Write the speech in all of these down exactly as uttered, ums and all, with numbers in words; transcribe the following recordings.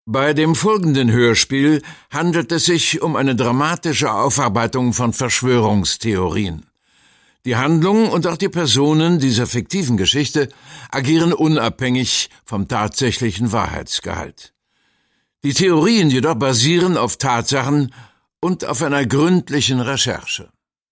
Bei dem folgenden Hörspiel handelt es sich um eine dramatische Aufarbeitung von Verschwörungstheorien. Die Handlung und auch die Personen dieser fiktiven Geschichte agieren unabhängig vom tatsächlichen Wahrheitsgehalt. Die Theorien jedoch basieren auf Tatsachen und auf einer gründlichen Recherche.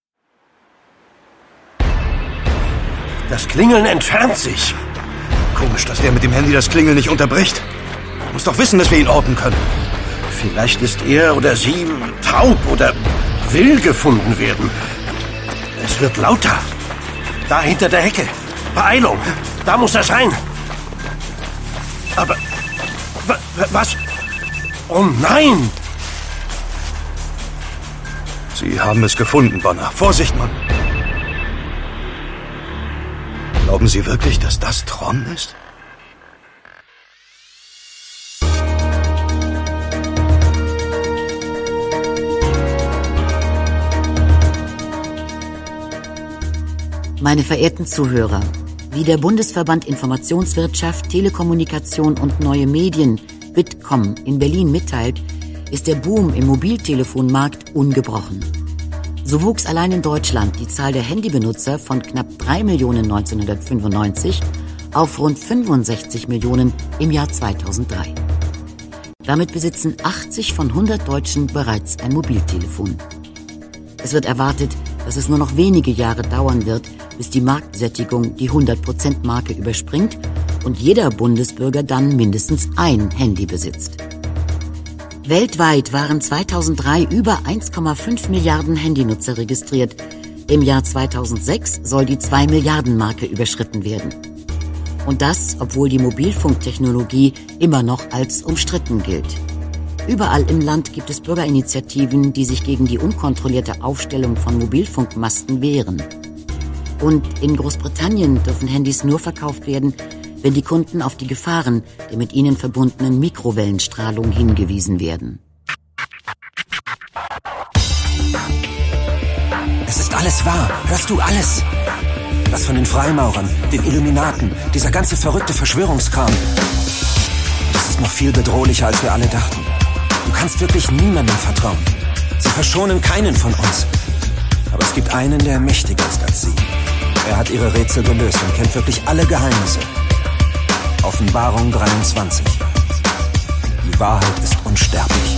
Das Klingeln entfernt sich. Komisch, dass der mit dem Handy das Klingeln nicht unterbricht. Er muss doch wissen, dass wir ihn orten können. Vielleicht ist er oder sie taub oder will gefunden werden. Es wird lauter. Da hinter der Hecke. Beeilung. Da muss er sein. Aber... Was? Oh nein! Sie haben es gefunden, Banner. Vorsicht, Mann. Glauben Sie wirklich, dass das Tron ist? Meine verehrten Zuhörer, wie der Bundesverband Informationswirtschaft, Telekommunikation und Neue Medien, Bitkom, in Berlin mitteilt, ist der Boom im Mobiltelefonmarkt ungebrochen. So wuchs allein in Deutschland die Zahl der Handybenutzer von knapp drei Millionen neunzehnhundertfünfundneunzig auf rund fünfundsechzig Millionen im Jahr zweitausenddrei. Damit besitzen achtzig von hundert Deutschen bereits ein Mobiltelefon. Es wird erwartet, dass es nur noch wenige Jahre dauern wird, bis die Marktsättigung die hundert-Prozent-Marke überspringt und jeder Bundesbürger dann mindestens ein Handy besitzt. Weltweit waren zweitausenddrei über eins Komma fünf Milliarden Handynutzer registriert. Im Jahr zweitausendsechs soll die zwei Milliarden Marke überschritten werden. Und das, obwohl die Mobilfunktechnologie immer noch als umstritten gilt. Überall im Land gibt es Bürgerinitiativen, die sich gegen die unkontrollierte Aufstellung von Mobilfunkmasten wehren. Und in Großbritannien dürfen Handys nur verkauft werden, wenn die Kunden auf die Gefahren der mit ihnen verbundenen Mikrowellenstrahlung hingewiesen werden. Es ist alles wahr. Hörst du alles? Das von den Freimaurern, den Illuminaten, dieser ganze verrückte Verschwörungskram. Das ist noch viel bedrohlicher, als wir alle dachten. Du kannst wirklich niemandem vertrauen. Sie verschonen keinen von uns. Aber es gibt einen, der mächtiger ist als sie. Er hat ihre Rätsel gelöst und kennt wirklich alle Geheimnisse. Offenbarung dreiundzwanzig. Die Wahrheit ist unsterblich.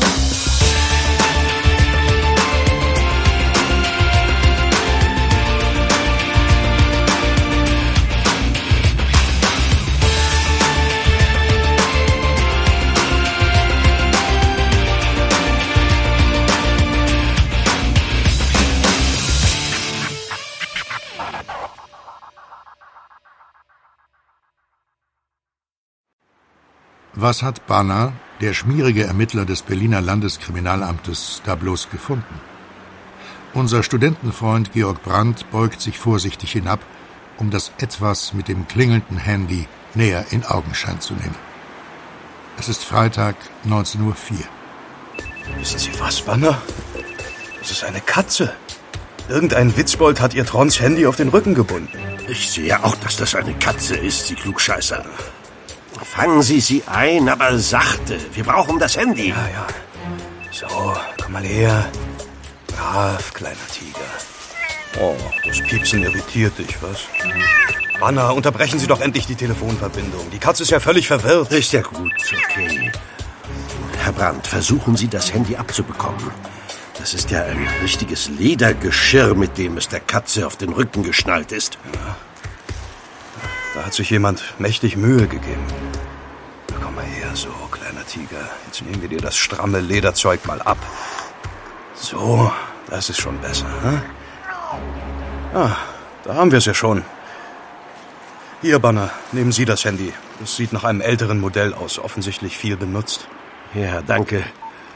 Was hat Banner, der schmierige Ermittler des Berliner Landeskriminalamtes, da bloß gefunden? Unser Studentenfreund Georg Brandt beugt sich vorsichtig hinab, um das Etwas mit dem klingelnden Handy näher in Augenschein zu nehmen. Es ist Freitag, neunzehn Uhr vier. Wissen Sie was, Banner? Das ist eine Katze. Irgendein Witzbold hat ihr Trons Handy auf den Rücken gebunden. Ich sehe auch, dass das eine Katze ist, Sie Klugscheißer. Fangen Sie sie ein, aber sachte. Wir brauchen das Handy. Ja, ja. So, komm mal her. Brav, kleiner Tiger. Oh, das Piepsen irritiert dich, was? Banner, unterbrechen Sie doch endlich die Telefonverbindung. Die Katze ist ja völlig verwirrt. Ist ja gut, okay. Herr Brandt, versuchen Sie, das Handy abzubekommen. Das ist ja ein richtiges Ledergeschirr, mit dem es der Katze auf den Rücken geschnallt ist. Ja. Da hat sich jemand mächtig Mühe gegeben. Na, komm mal her, so, kleiner Tiger. Jetzt nehmen wir dir das stramme Lederzeug mal ab. So, das ist schon besser, hm? Ah, da haben wir es ja schon. Hier, Banner, nehmen Sie das Handy. Das sieht nach einem älteren Modell aus, offensichtlich viel benutzt. Ja, danke.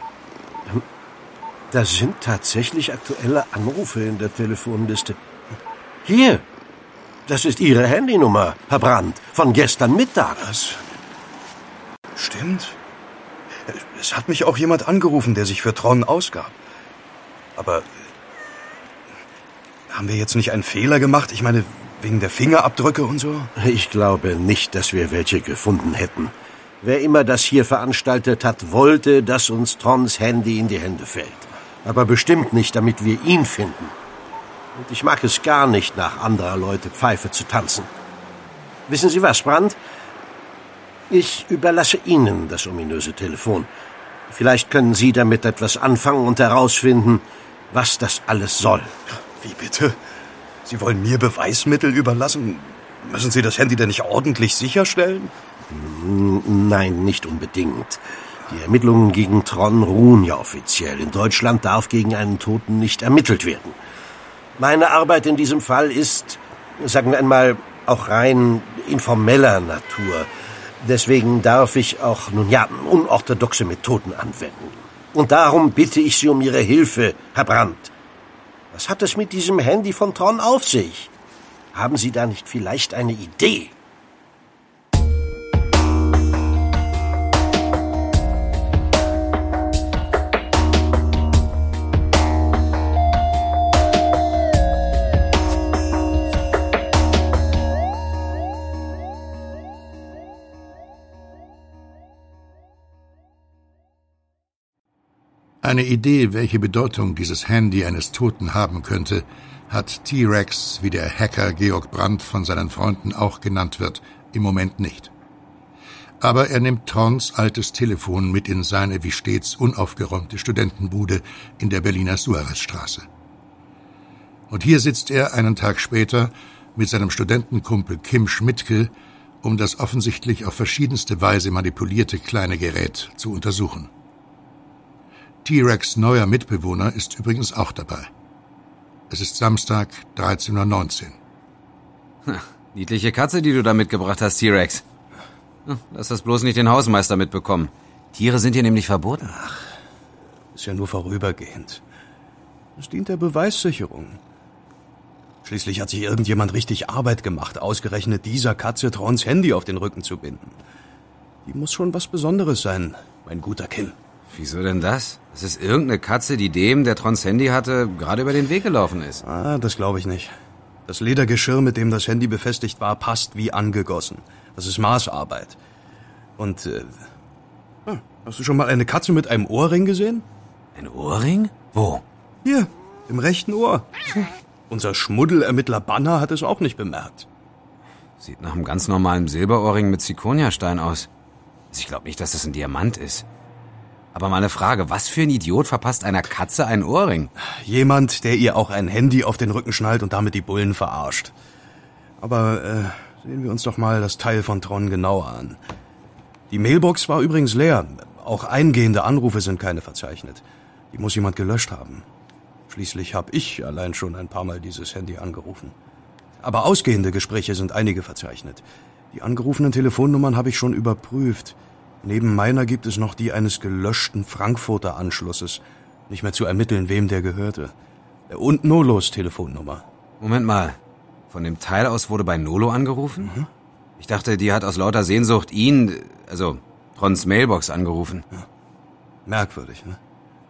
Da sind tatsächlich aktuelle Anrufe in der Telefonliste. Hier! Das ist Ihre Handynummer, Herr Brandt, von gestern Mittag. Das stimmt. Es hat mich auch jemand angerufen, der sich für Tron ausgab. Aber haben wir jetzt nicht einen Fehler gemacht? Ich meine, wegen der Fingerabdrücke und so? Ich glaube nicht, dass wir welche gefunden hätten. Wer immer das hier veranstaltet hat, wollte, dass uns Trons Handy in die Hände fällt. Aber bestimmt nicht, damit wir ihn finden. Und ich mag es gar nicht, nach anderer Leute Pfeife zu tanzen. Wissen Sie was, Brandt? Ich überlasse Ihnen das ominöse Telefon. Vielleicht können Sie damit etwas anfangen und herausfinden, was das alles soll. Wie bitte? Sie wollen mir Beweismittel überlassen? Müssen Sie das Handy denn nicht ordentlich sicherstellen? Nein, nicht unbedingt. Die Ermittlungen gegen Tron ruhen ja offiziell. In Deutschland darf gegen einen Toten nicht ermittelt werden. Meine Arbeit in diesem Fall ist, sagen wir einmal, auch rein informeller Natur. Deswegen darf ich auch, nun ja, unorthodoxe Methoden anwenden. Und darum bitte ich Sie um Ihre Hilfe, Herr Brandt. Was hat es mit diesem Handy von Tron auf sich? Haben Sie da nicht vielleicht eine Idee? Eine Idee, welche Bedeutung dieses Handy eines Toten haben könnte, hat T-Rex, wie der Hacker Georg Brandt von seinen Freunden auch genannt wird, im Moment nicht. Aber er nimmt Trons altes Telefon mit in seine wie stets unaufgeräumte Studentenbude in der Berliner Suarezstraße. Und hier sitzt er einen Tag später mit seinem Studentenkumpel Kim Schmidtke, um das offensichtlich auf verschiedenste Weise manipulierte kleine Gerät zu untersuchen. T-Rex' neuer Mitbewohner ist übrigens auch dabei. Es ist Samstag, dreizehn Uhr neunzehn. Niedliche Katze, die du da mitgebracht hast, T-Rex. Lass das bloß nicht den Hausmeister mitbekommen. Tiere sind hier nämlich verboten. Ach, ist ja nur vorübergehend. Es dient der Beweissicherung. Schließlich hat sich irgendjemand richtig Arbeit gemacht, ausgerechnet dieser Katze Trons Handy auf den Rücken zu binden. Die muss schon was Besonderes sein, mein guter Kim. Wieso denn das? Das ist irgendeine Katze, die dem, der Trons Handy hatte, gerade über den Weg gelaufen ist. Ah, das glaube ich nicht. Das Ledergeschirr, mit dem das Handy befestigt war, passt wie angegossen. Das ist Maßarbeit. Und, äh, hast du schon mal eine Katze mit einem Ohrring gesehen? Ein Ohrring? Wo? Hier, im rechten Ohr. Unser Schmuddelermittler Banner hat es auch nicht bemerkt. Sieht nach einem ganz normalen Silberohrring mit Zirconiastein aus. Ich glaube nicht, dass das ein Diamant ist. Aber mal eine Frage, was für ein Idiot verpasst einer Katze einen Ohrring? Jemand, der ihr auch ein Handy auf den Rücken schnallt und damit die Bullen verarscht. Aber äh, sehen wir uns doch mal das Teil von Tron genauer an. Die Mailbox war übrigens leer. Auch eingehende Anrufe sind keine verzeichnet. Die muss jemand gelöscht haben. Schließlich habe ich allein schon ein paar Mal dieses Handy angerufen. Aber ausgehende Gespräche sind einige verzeichnet. Die angerufenen Telefonnummern habe ich schon überprüft. Neben meiner gibt es noch die eines gelöschten Frankfurter Anschlusses. Nicht mehr zu ermitteln, wem der gehörte. Und Nolos Telefonnummer. Moment mal. Von dem Teil aus wurde bei Nolo angerufen? Mhm. Ich dachte, die hat aus lauter Sehnsucht ihn, also Trons Mailbox, angerufen. Ja. Merkwürdig, ne?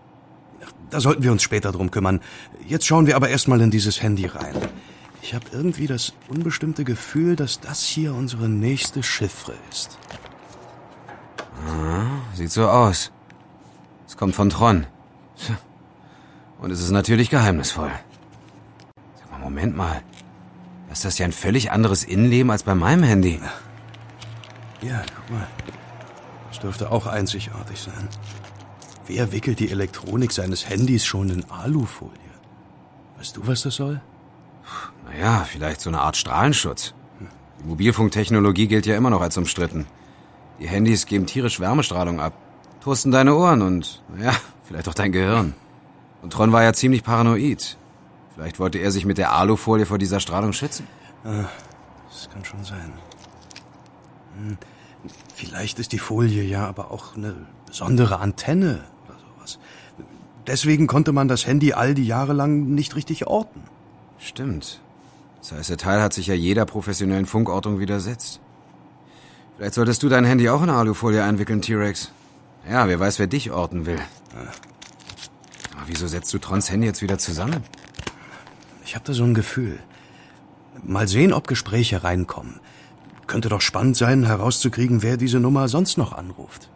Da sollten wir uns später drum kümmern. Jetzt schauen wir aber erstmal in dieses Handy rein. Ich habe irgendwie das unbestimmte Gefühl, dass das hier unsere nächste Chiffre ist. Ah, sieht so aus. Es kommt von Tron. Und es ist natürlich geheimnisvoll. Sag mal, Moment mal. Das ist ja ein völlig anderes Innenleben als bei meinem Handy. Ja, guck mal. Das dürfte auch einzigartig sein. Wer wickelt die Elektronik seines Handys schon in Alufolie? Weißt du, was das soll? Naja, vielleicht so eine Art Strahlenschutz. Die Mobilfunktechnologie gilt ja immer noch als umstritten. Die Handys geben tierisch Wärmestrahlung ab, toasten deine Ohren und, naja, vielleicht auch dein Gehirn. Und Tron war ja ziemlich paranoid. Vielleicht wollte er sich mit der Alufolie vor dieser Strahlung schützen. Ja, das kann schon sein. Hm, vielleicht ist die Folie ja aber auch eine besondere Antenne oder sowas. Deswegen konnte man das Handy all die Jahre lang nicht richtig orten. Stimmt. Das heißt, der Teil hat sich ja jeder professionellen Funkortung widersetzt. Vielleicht solltest du dein Handy auch in Alufolie einwickeln, T-Rex. Ja, wer weiß, wer dich orten will. Ja. Aber wieso setzt du Trons Handy jetzt wieder zusammen? Ich habe da so ein Gefühl. Mal sehen, ob Gespräche reinkommen. Könnte doch spannend sein, herauszukriegen, wer diese Nummer sonst noch anruft.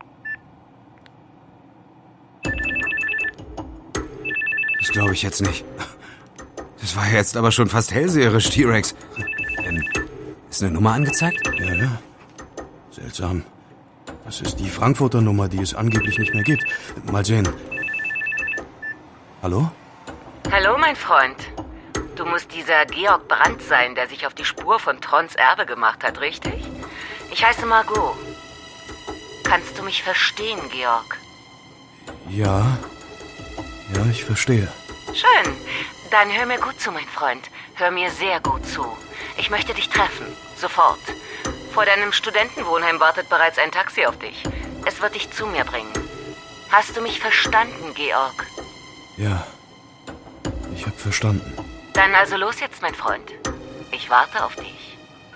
Das glaube ich jetzt nicht. Das war jetzt aber schon fast hellseherisch, T-Rex. Ähm, ist eine Nummer angezeigt? Ja, ja. Seltsam. Das ist die Frankfurter Nummer, die es angeblich nicht mehr gibt. Mal sehen. Hallo? Hallo, mein Freund. Du musst dieser Georg Brandt sein, der sich auf die Spur von Trons Erbe gemacht hat, richtig? Ich heiße Margot. Kannst du mich verstehen, Georg? Ja. Ja, ich verstehe. Schön. Dann hör mir gut zu, mein Freund. Hör mir sehr gut zu. Ich möchte dich treffen. Sofort. Vor deinem Studentenwohnheim wartet bereits ein Taxi auf dich. Es wird dich zu mir bringen. Hast du mich verstanden, Georg? Ja. Ich hab verstanden. Dann also los jetzt, mein Freund. Ich warte auf dich.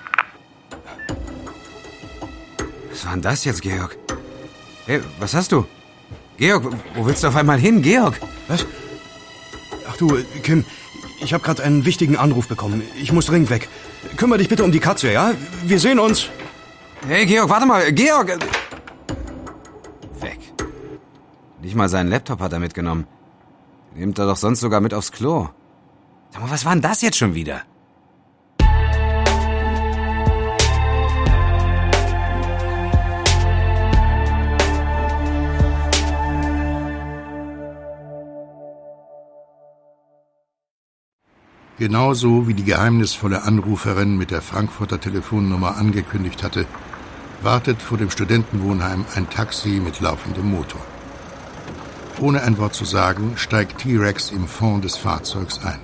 Was war denn das jetzt, Georg? Hey, was hast du? Georg, wo willst du auf einmal hin, Georg? Was? Ach du, Kim, ich habe gerade einen wichtigen Anruf bekommen. Ich muss dringend weg. Kümmere dich bitte um die Katze, ja? Wir sehen uns. Hey, Georg, warte mal. Georg! Weg. Nicht mal seinen Laptop hat er mitgenommen. Den nimmt er doch sonst sogar mit aufs Klo. Sag mal, was war denn das jetzt schon wieder? Genauso wie die geheimnisvolle Anruferin mit der Frankfurter Telefonnummer angekündigt hatte, wartet vor dem Studentenwohnheim ein Taxi mit laufendem Motor. Ohne ein Wort zu sagen, steigt T-Rex im Fond des Fahrzeugs ein.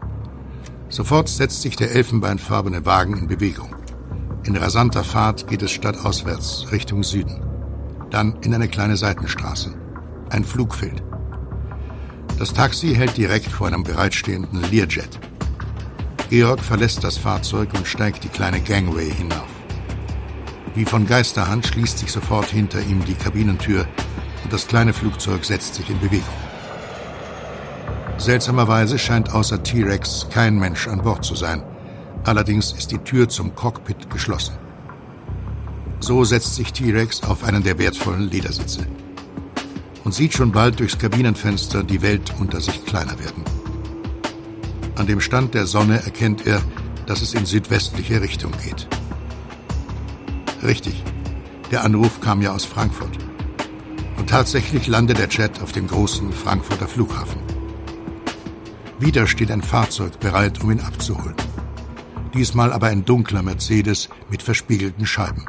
Sofort setzt sich der elfenbeinfarbene Wagen in Bewegung. In rasanter Fahrt geht es stadtauswärts Richtung Süden. Dann in eine kleine Seitenstraße. Ein Flugfeld. Das Taxi hält direkt vor einem bereitstehenden Learjet. Georg verlässt das Fahrzeug und steigt die kleine Gangway hinauf. Wie von Geisterhand schließt sich sofort hinter ihm die Kabinentür und das kleine Flugzeug setzt sich in Bewegung. Seltsamerweise scheint außer T-Rex kein Mensch an Bord zu sein. Allerdings ist die Tür zum Cockpit geschlossen. So setzt sich T-Rex auf einen der wertvollen Ledersitze und sieht schon bald durchs Kabinenfenster die Welt unter sich kleiner werden. An dem Stand der Sonne erkennt er, dass es in südwestliche Richtung geht. Richtig, der Anruf kam ja aus Frankfurt. Und tatsächlich landet der Jet auf dem großen Frankfurter Flughafen. Wieder steht ein Fahrzeug bereit, um ihn abzuholen. Diesmal aber ein dunkler Mercedes mit verspiegelten Scheiben.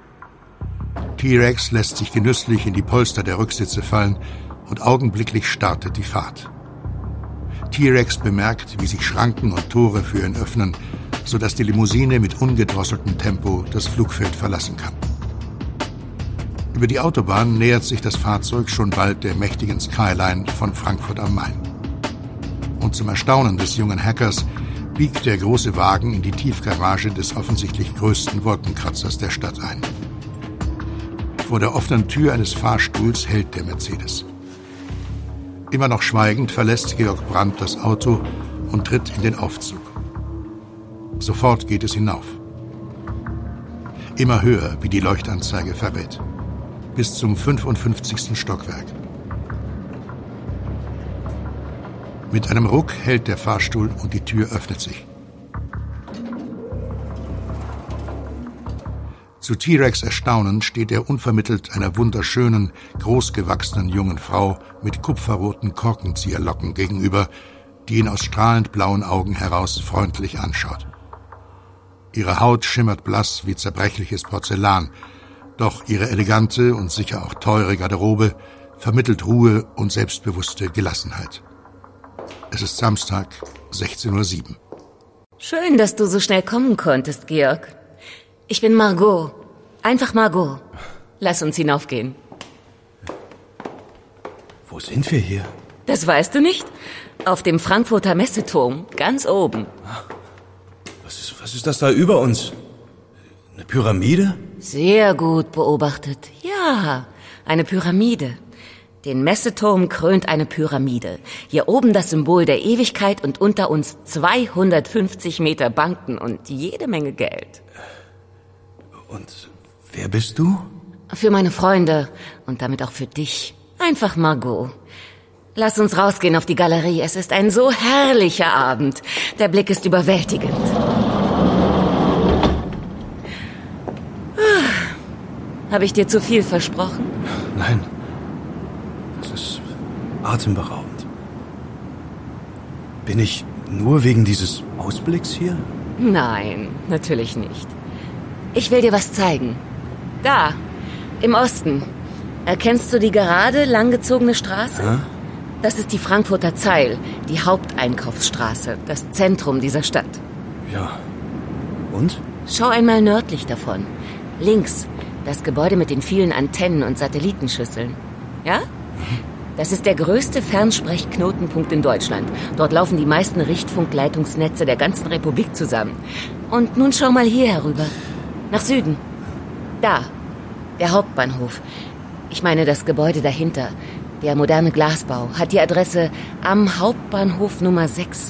T-Rex lässt sich genüsslich in die Polster der Rücksitze fallen und augenblicklich startet die Fahrt. T-Rex bemerkt, wie sich Schranken und Tore für ihn öffnen, sodass die Limousine mit ungedrosseltem Tempo das Flugfeld verlassen kann. Über die Autobahn nähert sich das Fahrzeug schon bald der mächtigen Skyline von Frankfurt am Main. Und zum Erstaunen des jungen Hackers biegt der große Wagen in die Tiefgarage des offensichtlich größten Wolkenkratzers der Stadt ein. Vor der offenen Tür eines Fahrstuhls hält der Mercedes. Immer noch schweigend verlässt Georg Brandt das Auto und tritt in den Aufzug. Sofort geht es hinauf. Immer höher, wie die Leuchtanzeige verrät. Bis zum fünfundfünfzigsten Stockwerk. Mit einem Ruck hält der Fahrstuhl und die Tür öffnet sich. Zu T-Rex Erstaunen steht er unvermittelt einer wunderschönen, großgewachsenen jungen Frau mit kupferroten Korkenzieherlocken gegenüber, die ihn aus strahlend blauen Augen heraus freundlich anschaut. Ihre Haut schimmert blass wie zerbrechliches Porzellan, doch ihre elegante und sicher auch teure Garderobe vermittelt Ruhe und selbstbewusste Gelassenheit. Es ist Samstag, sechzehn Uhr sieben. Schön, dass du so schnell kommen konntest, Georg. Ich bin Margot. Einfach Margot. Lass uns hinaufgehen. Wo sind wir hier? Das weißt du nicht? Auf dem Frankfurter Messeturm, ganz oben. Was ist, was ist das da über uns? Eine Pyramide? Sehr gut beobachtet. Ja, eine Pyramide. Den Messeturm krönt eine Pyramide. Hier oben das Symbol der Ewigkeit und unter uns zweihundertfünfzig Meter Banken und jede Menge Geld. Und wer bist du? Für meine Freunde und damit auch für dich. Einfach Margot. Lass uns rausgehen auf die Galerie. Es ist ein so herrlicher Abend. Der Blick ist überwältigend. Habe ich dir zu viel versprochen? Nein. Das ist atemberaubend. Bin ich nur wegen dieses Ausblicks hier? Nein, natürlich nicht. Ich will dir was zeigen. Da, im Osten. Erkennst du die gerade langgezogene Straße? Hä? Das ist die Frankfurter Zeil, die Haupteinkaufsstraße, das Zentrum dieser Stadt. Ja. Und? Schau einmal nördlich davon. Links, das Gebäude mit den vielen Antennen und Satellitenschüsseln. Ja? Das ist der größte Fernsprechknotenpunkt in Deutschland. Dort laufen die meisten Richtfunkleitungsnetze der ganzen Republik zusammen. Und nun schau mal hier herüber. Nach Süden. Da, der Hauptbahnhof. Ich meine das Gebäude dahinter. Der moderne Glasbau hat die Adresse am Hauptbahnhof Nummer sechs.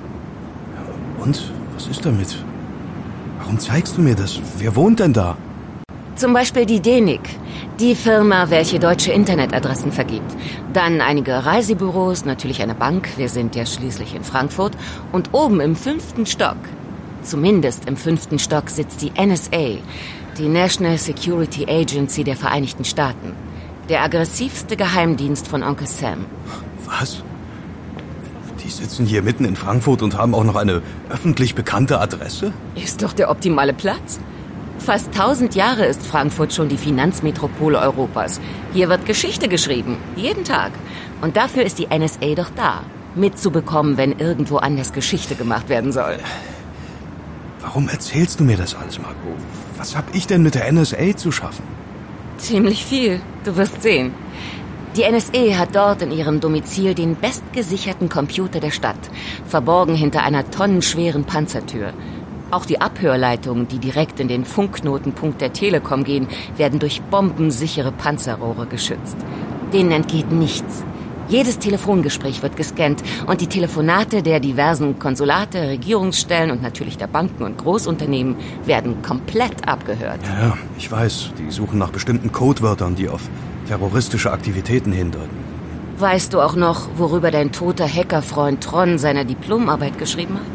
Und? Was ist damit? Warum zeigst du mir das? Wer wohnt denn da? Zum Beispiel die D E N I C, die Firma, welche deutsche Internetadressen vergibt. Dann einige Reisebüros, natürlich eine Bank, wir sind ja schließlich in Frankfurt. Und oben im fünften Stock, zumindest im fünften Stock, sitzt die N S A, die National Security Agency der Vereinigten Staaten. Der aggressivste Geheimdienst von Onkel Sam. Was? Die sitzen hier mitten in Frankfurt und haben auch noch eine öffentlich bekannte Adresse? Ist doch der optimale Platz. Fast tausend Jahre ist Frankfurt schon die Finanzmetropole Europas. Hier wird Geschichte geschrieben, jeden Tag. Und dafür ist die N S A doch da, mitzubekommen, wenn irgendwo anders Geschichte gemacht werden soll. Warum erzählst du mir das alles, Margot? Was hab ich denn mit der N S A zu schaffen? Ziemlich viel, du wirst sehen. Die N S A hat dort in ihrem Domizil den bestgesicherten Computer der Stadt, verborgen hinter einer tonnenschweren Panzertür. Auch die Abhörleitungen, die direkt in den Funkknotenpunkt der Telekom gehen, werden durch bombensichere Panzerrohre geschützt. Denen entgeht nichts. Jedes Telefongespräch wird gescannt und die Telefonate der diversen Konsulate, Regierungsstellen und natürlich der Banken und Großunternehmen werden komplett abgehört. Ja, ich weiß. Die suchen nach bestimmten Codewörtern, die auf terroristische Aktivitäten hindeuten. Weißt du auch noch, worüber dein toter Hackerfreund Tron seine Diplomarbeit geschrieben hat?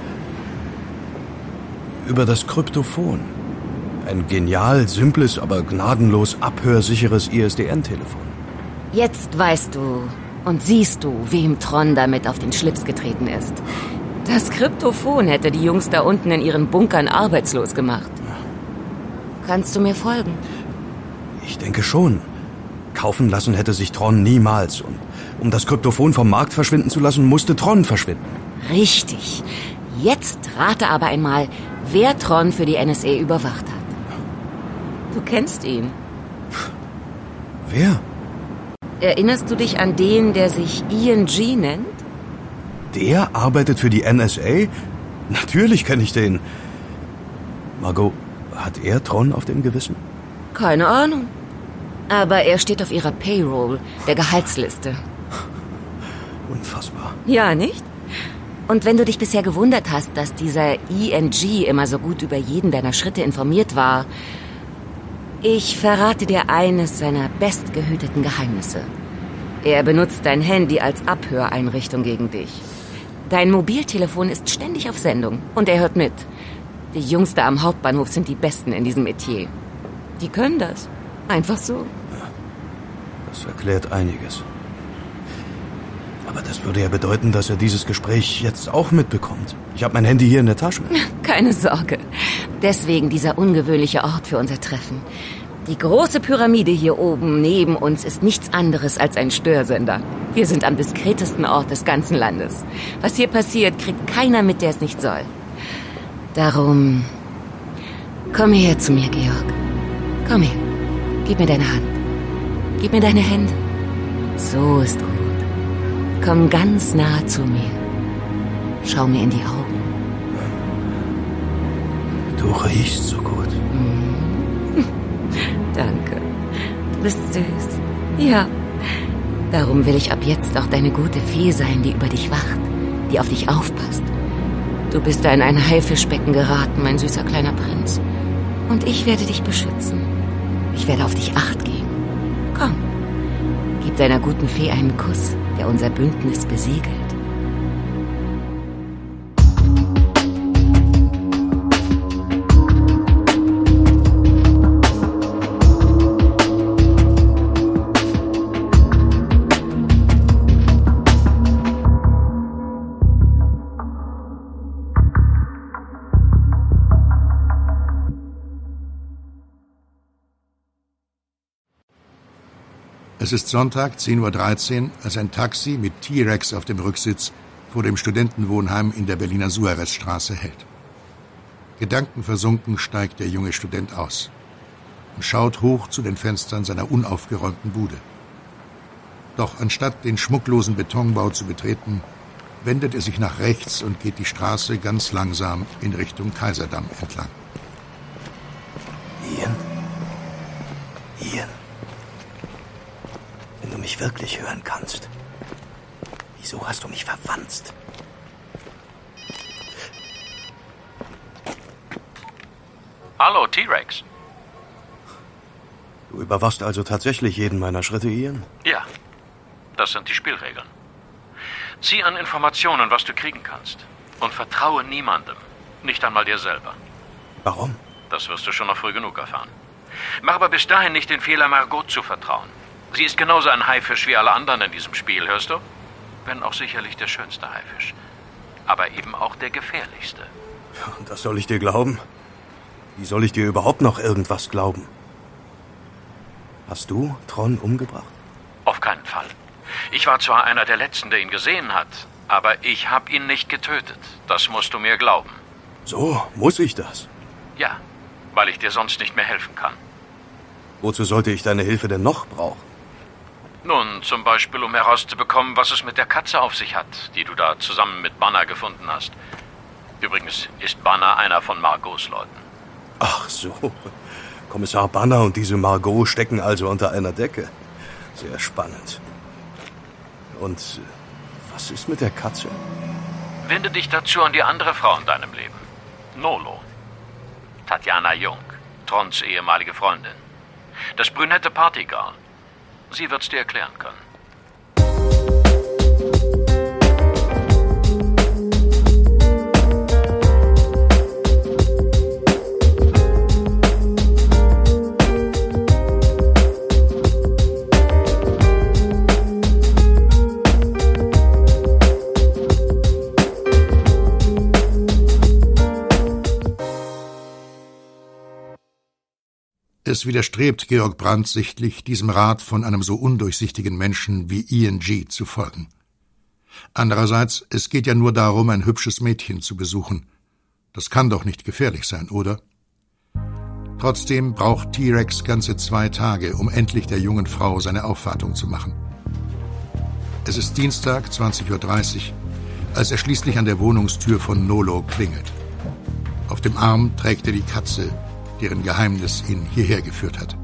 Über das Kryptophon. Ein genial, simples, aber gnadenlos abhörsicheres I S D N-Telefon. Jetzt weißt du und siehst du, wem Tron damit auf den Schlips getreten ist. Das Kryptophon hätte die Jungs da unten in ihren Bunkern arbeitslos gemacht. Kannst du mir folgen? Ich denke schon. Kaufen lassen hätte sich Tron niemals. Und um das Kryptophon vom Markt verschwinden zu lassen, musste Tron verschwinden. Richtig. Jetzt rate aber einmal, wer Tron für die N S A überwacht hat. Du kennst ihn. Wer? Erinnerst du dich an den, der sich Ian G. nennt? Der arbeitet für die N S A? Natürlich kenne ich den. Margot, hat er Tron auf dem Gewissen? Keine Ahnung. Aber er steht auf ihrer Payroll, der Gehaltsliste. Unfassbar. Ja, nicht? Und wenn du dich bisher gewundert hast, dass dieser Ian G. immer so gut über jeden deiner Schritte informiert war, ich verrate dir eines seiner bestgehüteten Geheimnisse. Er benutzt dein Handy als Abhöreinrichtung gegen dich. Dein Mobiltelefon ist ständig auf Sendung und er hört mit. Die Jungs da am Hauptbahnhof sind die Besten in diesem Metier. Die können das. Einfach so. Ja, das erklärt einiges. Aber das würde ja bedeuten, dass er dieses Gespräch jetzt auch mitbekommt. Ich habe mein Handy hier in der Tasche. Keine Sorge. Deswegen dieser ungewöhnliche Ort für unser Treffen. Die große Pyramide hier oben neben uns ist nichts anderes als ein Störsender. Wir sind am diskretesten Ort des ganzen Landes. Was hier passiert, kriegt keiner mit, der es nicht soll. Darum, komm her zu mir, Georg. Komm her. Gib mir deine Hand. Gib mir deine Hände. So ist gut. Komm ganz nah zu mir. Schau mir in die Augen. Du riechst so gut. Mhm. Danke. Du bist süß. Ja. Darum will ich ab jetzt auch deine gute Fee sein, die über dich wacht, die auf dich aufpasst. Du bist da in ein Haifischbecken geraten, mein süßer kleiner Prinz. Und ich werde dich beschützen. Ich werde auf dich Acht geben. Komm, gib deiner guten Fee einen Kuss, der unser Bündnis besiegelt. Es ist Sonntag, zehn Uhr dreizehn, als ein Taxi mit T-Rex auf dem Rücksitz vor dem Studentenwohnheim in der Berliner Suarezstraße hält. Gedankenversunken steigt der junge Student aus und schaut hoch zu den Fenstern seiner unaufgeräumten Bude. Doch anstatt den schmucklosen Betonbau zu betreten, wendet er sich nach rechts und geht die Straße ganz langsam in Richtung Kaiserdamm entlang. Ian? Ian? Wenn du mich wirklich hören kannst, wieso hast du mich verwanzt? Hallo, T-Rex. Du überwachst also tatsächlich jeden meiner Schritte, Ian? Ja, das sind die Spielregeln. Zieh an Informationen, was du kriegen kannst. Und vertraue niemandem, nicht einmal dir selber. Warum? Das wirst du schon noch früh genug erfahren. Mach aber bis dahin nicht den Fehler, Margot zu vertrauen. Sie ist genauso ein Haifisch wie alle anderen in diesem Spiel, hörst du? Wenn auch sicherlich der schönste Haifisch. Aber eben auch der gefährlichste. Und das soll ich dir glauben? Wie soll ich dir überhaupt noch irgendwas glauben? Hast du Tron umgebracht? Auf keinen Fall. Ich war zwar einer der Letzten, der ihn gesehen hat, aber ich habe ihn nicht getötet. Das musst du mir glauben. So, muss ich das? Ja, weil ich dir sonst nicht mehr helfen kann. Wozu sollte ich deine Hilfe denn noch brauchen? Nun, zum Beispiel, um herauszubekommen, was es mit der Katze auf sich hat, die du da zusammen mit Banner gefunden hast. Übrigens ist Banner einer von Margots Leuten. Ach so. Kommissar Banner und diese Margot stecken also unter einer Decke. Sehr spannend. Und was ist mit der Katze? Wende dich dazu an die andere Frau in deinem Leben. Nolo. Tatjana Jung, Trons ehemalige Freundin. Das brünette Partygirl. Sie wird's dir erklären können. Es widerstrebt Georg Brandt sichtlich, diesem Rat von einem so undurchsichtigen Menschen wie Ian G. zu folgen. Andererseits, es geht ja nur darum, ein hübsches Mädchen zu besuchen. Das kann doch nicht gefährlich sein, oder? Trotzdem braucht T-Rex ganze zwei Tage, um endlich der jungen Frau seine Aufwartung zu machen. Es ist Dienstag, zwanzig Uhr dreißig, als er schließlich an der Wohnungstür von Nolo klingelt. Auf dem Arm trägt er die Katze, deren Geheimnis ihn hierher geführt hat.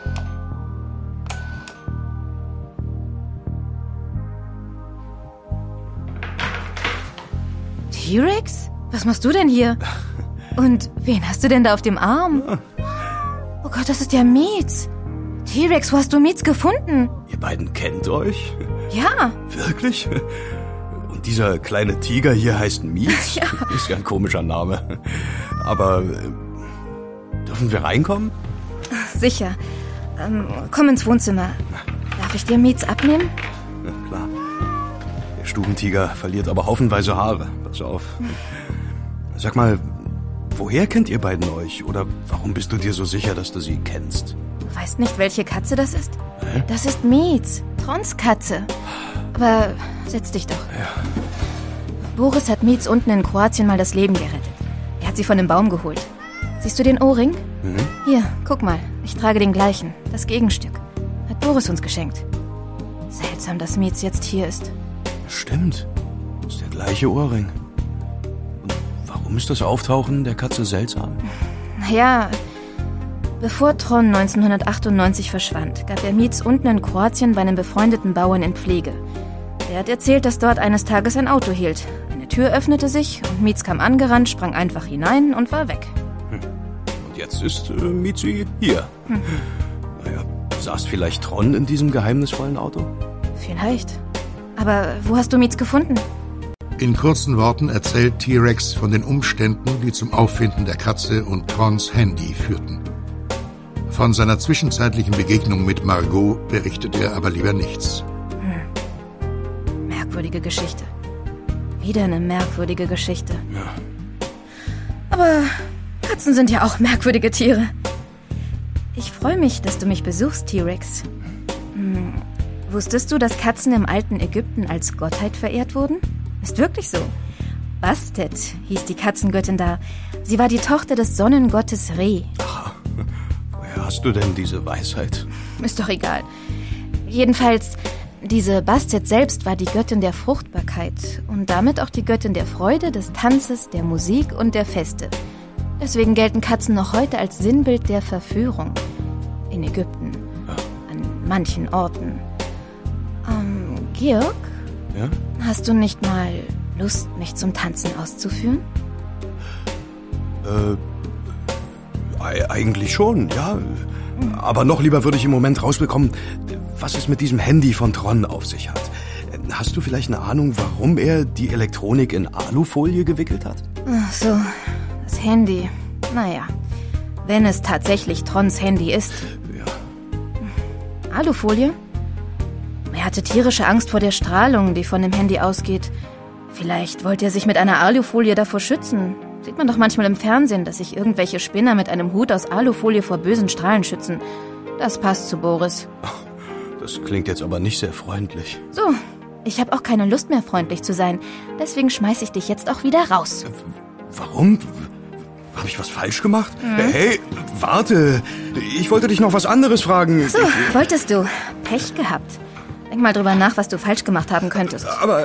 T-Rex? Was machst du denn hier? Und wen hast du denn da auf dem Arm? Oh Gott, das ist ja Mietz. T-Rex, wo hast du Mietz gefunden? Ihr beiden kennt euch? Ja. Wirklich? Und dieser kleine Tiger hier heißt Mietz? Ja. Ist ja ein komischer Name. Aber dürfen wir reinkommen? Sicher. Ähm, komm ins Wohnzimmer. Darf ich dir Mietz abnehmen? Ja, klar. Der Stubentiger verliert aber haufenweise Haare. Pass auf. Sag mal, woher kennt ihr beiden euch? Oder warum bist du dir so sicher, dass du sie kennst? Du weißt nicht, welche Katze das ist? Hä? Das ist Mietz, Trons Katze. Aber setz dich doch. Ja. Boris hat Mietz unten in Kroatien mal das Leben gerettet. Er hat sie von dem Baum geholt. Siehst du den Ohrring? Mhm. Hier, guck mal. Ich trage den gleichen. Das Gegenstück. Hat Boris uns geschenkt. Seltsam, dass Mietz jetzt hier ist. Stimmt. Das ist der gleiche Ohrring. Und warum ist das Auftauchen der Katze seltsam? Naja, bevor Tron neunzehnhundertachtundneunzig verschwand, gab er Mietz unten in Kroatien bei einem befreundeten Bauern in Pflege. Er hat erzählt, dass dort eines Tages ein Auto hielt. Eine Tür öffnete sich und Mietz kam angerannt, sprang einfach hinein und war weg. Und jetzt ist äh, Mizi hier. Hm. Naja, saß vielleicht Tron in diesem geheimnisvollen Auto? Vielleicht. Aber wo hast du Mietz gefunden? In kurzen Worten erzählt T-Rex von den Umständen, die zum Auffinden der Katze und Trons Handy führten. Von seiner zwischenzeitlichen Begegnung mit Margot berichtet er aber lieber nichts. Hm. Merkwürdige Geschichte. Wieder eine merkwürdige Geschichte. Ja. Aber Katzen sind ja auch merkwürdige Tiere. Ich freue mich, dass du mich besuchst, T-Rex. Hm. Wusstest du, dass Katzen im alten Ägypten als Gottheit verehrt wurden? Ist wirklich so. Bastet hieß die Katzengöttin da. Sie war die Tochter des Sonnengottes Re. Ach, woher hast du denn diese Weisheit? Ist doch egal. Jedenfalls, diese Bastet selbst war die Göttin der Fruchtbarkeit und damit auch die Göttin der Freude, des Tanzes, der Musik und der Feste. Deswegen gelten Katzen noch heute als Sinnbild der Verführung. In Ägypten. Ja. An manchen Orten. Ähm, Georg? Ja? Hast du nicht mal Lust, mich zum Tanzen auszuführen? Äh, eigentlich schon, ja. Aber noch lieber würde ich im Moment rausbekommen, was es mit diesem Handy von Tron auf sich hat. Hast du vielleicht eine Ahnung, warum er die Elektronik in Alufolie gewickelt hat? Ach so, das Handy. Naja, wenn es tatsächlich Trons Handy ist. Ja. Alufolie? Er hatte tierische Angst vor der Strahlung, die von dem Handy ausgeht. Vielleicht wollte er sich mit einer Alufolie davor schützen. Sieht man doch manchmal im Fernsehen, dass sich irgendwelche Spinner mit einem Hut aus Alufolie vor bösen Strahlen schützen. Das passt zu Boris. Das klingt jetzt aber nicht sehr freundlich. So, ich habe auch keine Lust mehr, freundlich zu sein. Deswegen schmeiß ich dich jetzt auch wieder raus. Warum? Habe ich was falsch gemacht? Mhm. Hey, warte. Ich wollte dich noch was anderes fragen. So, ich, wolltest du. Pech gehabt. Denk mal drüber nach, was du falsch gemacht haben könntest. Aber...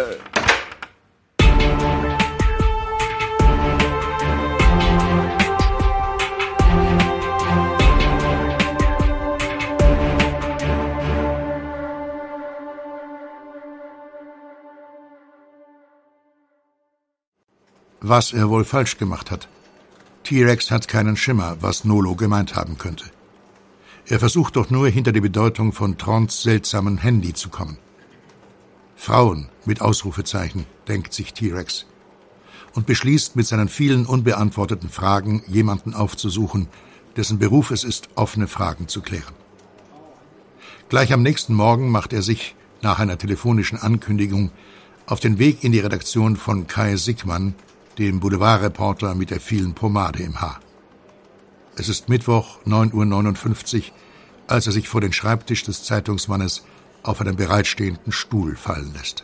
Was er wohl falsch gemacht hat. T-Rex hat keinen Schimmer, was Nolo gemeint haben könnte. Er versucht doch nur, hinter die Bedeutung von Trons seltsamen Handy zu kommen. Frauen mit Ausrufezeichen, denkt sich T-Rex. Und beschließt, mit seinen vielen unbeantworteten Fragen jemanden aufzusuchen, dessen Beruf es ist, offene Fragen zu klären. Gleich am nächsten Morgen macht er sich, nach einer telefonischen Ankündigung, auf den Weg in die Redaktion von Kai Sickmann, dem Boulevardreporter mit der vielen Pomade im Haar. Es ist Mittwoch, neun Uhr neunundfünfzig, als er sich vor den Schreibtisch des Zeitungsmannes auf einen bereitstehenden Stuhl fallen lässt.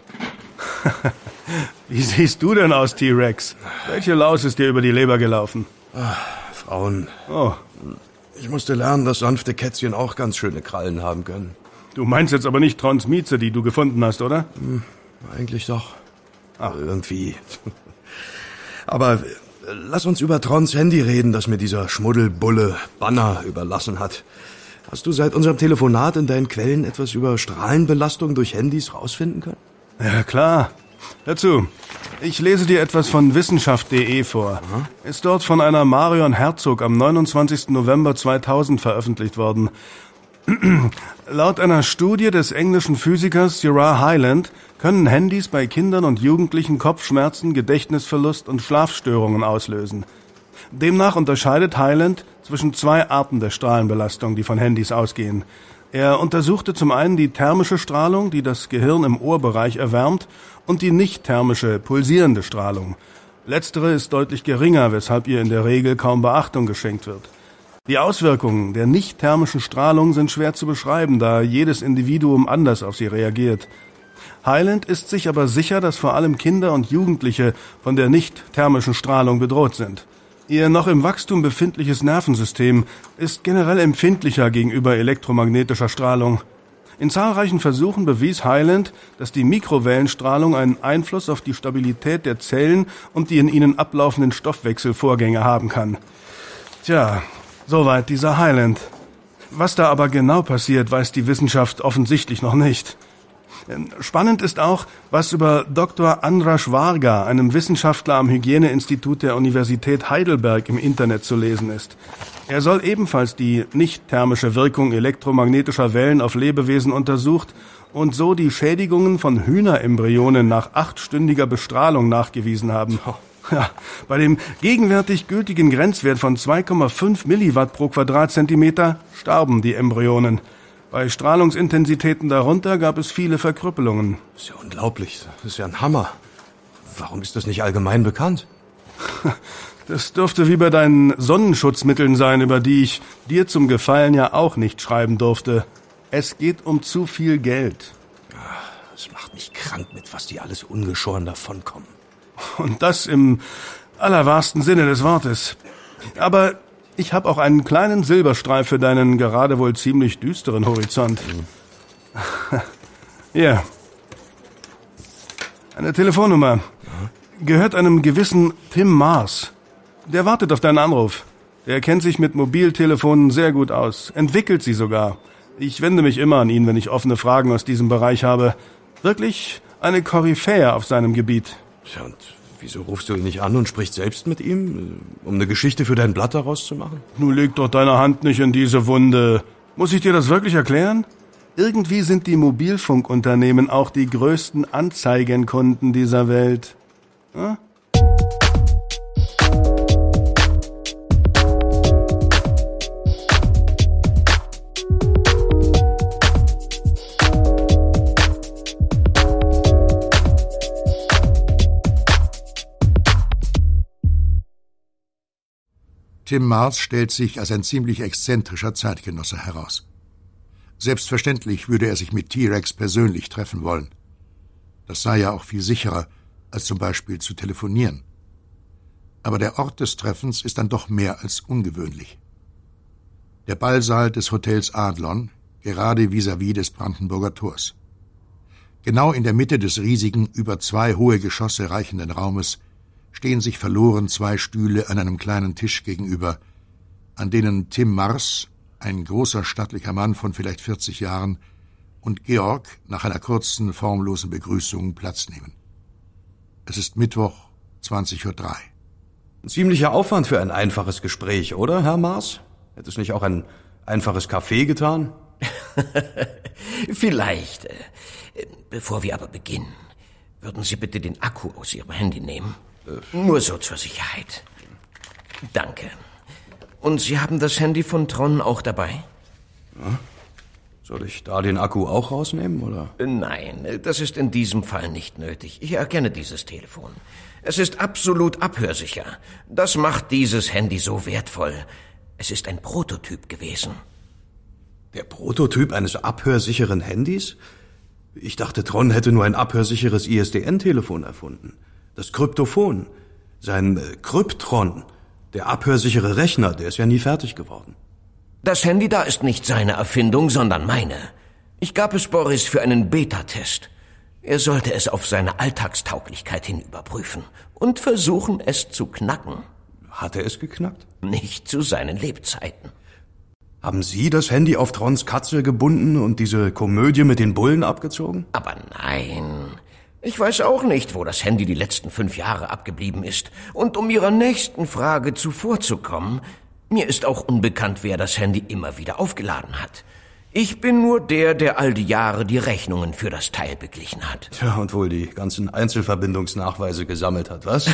Wie siehst du denn aus, T-Rex? Welche Laus ist dir über die Leber gelaufen? Ach, Frauen. Oh. Ich musste lernen, dass sanfte Kätzchen auch ganz schöne Krallen haben können. Du meinst jetzt aber nicht Trons Mieze, die du gefunden hast, oder? Hm, eigentlich doch. Ach. Irgendwie. Aber lass uns über Trons Handy reden, das mir dieser Schmuddelbulle Banner überlassen hat. Hast du seit unserem Telefonat in deinen Quellen etwas über Strahlenbelastung durch Handys rausfinden können? Ja, klar. Hör zu. Ich lese dir etwas von Wissenschaft punkt de vor. Aha. Ist dort von einer Marion Herzog am neunundzwanzigsten November zweitausend veröffentlicht worden. Laut einer Studie des englischen Physikers Uriah Hyland können Handys bei Kindern und Jugendlichen Kopfschmerzen, Gedächtnisverlust und Schlafstörungen auslösen. Demnach unterscheidet Hyland zwischen zwei Arten der Strahlenbelastung, die von Handys ausgehen. Er untersuchte zum einen die thermische Strahlung, die das Gehirn im Ohrbereich erwärmt, und die nicht-thermische, pulsierende Strahlung. Letztere ist deutlich geringer, weshalb ihr in der Regel kaum Beachtung geschenkt wird. Die Auswirkungen der nicht-thermischen Strahlung sind schwer zu beschreiben, da jedes Individuum anders auf sie reagiert. Hyland ist sich aber sicher, dass vor allem Kinder und Jugendliche von der nicht-thermischen Strahlung bedroht sind. Ihr noch im Wachstum befindliches Nervensystem ist generell empfindlicher gegenüber elektromagnetischer Strahlung. In zahlreichen Versuchen bewies Hyland, dass die Mikrowellenstrahlung einen Einfluss auf die Stabilität der Zellen und die in ihnen ablaufenden Stoffwechselvorgänge haben kann. Tja, soweit dieser Hyland. Was da aber genau passiert, weiß die Wissenschaft offensichtlich noch nicht. Spannend ist auch, was über Doktor Andras Varga, einem Wissenschaftler am Hygieneinstitut der Universität Heidelberg, im Internet zu lesen ist. Er soll ebenfalls die nicht-thermische Wirkung elektromagnetischer Wellen auf Lebewesen untersucht und so die Schädigungen von Hühnerembryonen nach achtstündiger Bestrahlung nachgewiesen haben. Ja, bei dem gegenwärtig gültigen Grenzwert von zwei Komma fünf Milliwatt pro Quadratzentimeter starben die Embryonen. Bei Strahlungsintensitäten darunter gab es viele Verkrüppelungen. Das ist ja unglaublich. Das ist ja ein Hammer. Warum ist das nicht allgemein bekannt? Das dürfte wie bei deinen Sonnenschutzmitteln sein, über die ich dir zum Gefallen ja auch nicht schreiben durfte. Es geht um zu viel Geld. Das macht mich krank, mit was die alles ungeschoren davonkommen. Und das im allerwahrsten Sinne des Wortes. Aber ich habe auch einen kleinen Silberstreif für deinen gerade wohl ziemlich düsteren Horizont. Hier. Eine Telefonnummer. Gehört einem gewissen Tim Mars. Der wartet auf deinen Anruf. Der kennt sich mit Mobiltelefonen sehr gut aus. Entwickelt sie sogar. Ich wende mich immer an ihn, wenn ich offene Fragen aus diesem Bereich habe. Wirklich eine Koryphäe auf seinem Gebiet. Tja, und wieso rufst du ihn nicht an und sprichst selbst mit ihm, um eine Geschichte für dein Blatt daraus zu machen? Nun leg doch deine Hand nicht in diese Wunde. Muss ich dir das wirklich erklären? Irgendwie sind die Mobilfunkunternehmen auch die größten Anzeigenkunden dieser Welt. Hm? Tim Mars stellt sich als ein ziemlich exzentrischer Zeitgenosse heraus. Selbstverständlich würde er sich mit T-Rex persönlich treffen wollen. Das sei ja auch viel sicherer, als zum Beispiel zu telefonieren. Aber der Ort des Treffens ist dann doch mehr als ungewöhnlich. Der Ballsaal des Hotels Adlon, gerade vis-à-vis des Brandenburger Tors. Genau in der Mitte des riesigen, über zwei hohe Geschosse reichenden Raumes stehen sich verloren zwei Stühle an einem kleinen Tisch gegenüber, an denen Tim Mars, ein großer, stattlicher Mann von vielleicht vierzig Jahren, und Georg nach einer kurzen, formlosen Begrüßung Platz nehmen. Es ist Mittwoch, zwanzig Uhr drei. Ein ziemlicher Aufwand für ein einfaches Gespräch, oder, Herr Mars? Hätte es nicht auch ein einfaches Kaffee getan? Vielleicht. Bevor wir aber beginnen, würden Sie bitte den Akku aus Ihrem Handy nehmen? Nur so zur Sicherheit. Danke. Und Sie haben das Handy von Tron auch dabei? Ja. Soll ich da den Akku auch rausnehmen, oder? Nein, das ist in diesem Fall nicht nötig. Ich erkenne dieses Telefon. Es ist absolut abhörsicher. Das macht dieses Handy so wertvoll. Es ist ein Prototyp gewesen. Der Prototyp eines abhörsicheren Handys? Ich dachte, Tron hätte nur ein abhörsicheres I S D N-Telefon erfunden. Das Kryptophon. Sein äh, Kryptron. Der abhörsichere Rechner, der ist ja nie fertig geworden. Das Handy da ist nicht seine Erfindung, sondern meine. Ich gab es Boris für einen Beta-Test. Er sollte es auf seine Alltagstauglichkeit hin überprüfen und versuchen, es zu knacken. Hat er es geknackt? Nicht zu seinen Lebzeiten. Haben Sie das Handy auf Trons Katze gebunden und diese Komödie mit den Bullen abgezogen? Aber nein. Ich weiß auch nicht, wo das Handy die letzten fünf Jahre abgeblieben ist. Und um Ihrer nächsten Frage zuvorzukommen, mir ist auch unbekannt, wer das Handy immer wieder aufgeladen hat. Ich bin nur der, der all die Jahre die Rechnungen für das Teil beglichen hat. Tja, und wohl die ganzen Einzelverbindungsnachweise gesammelt hat, was?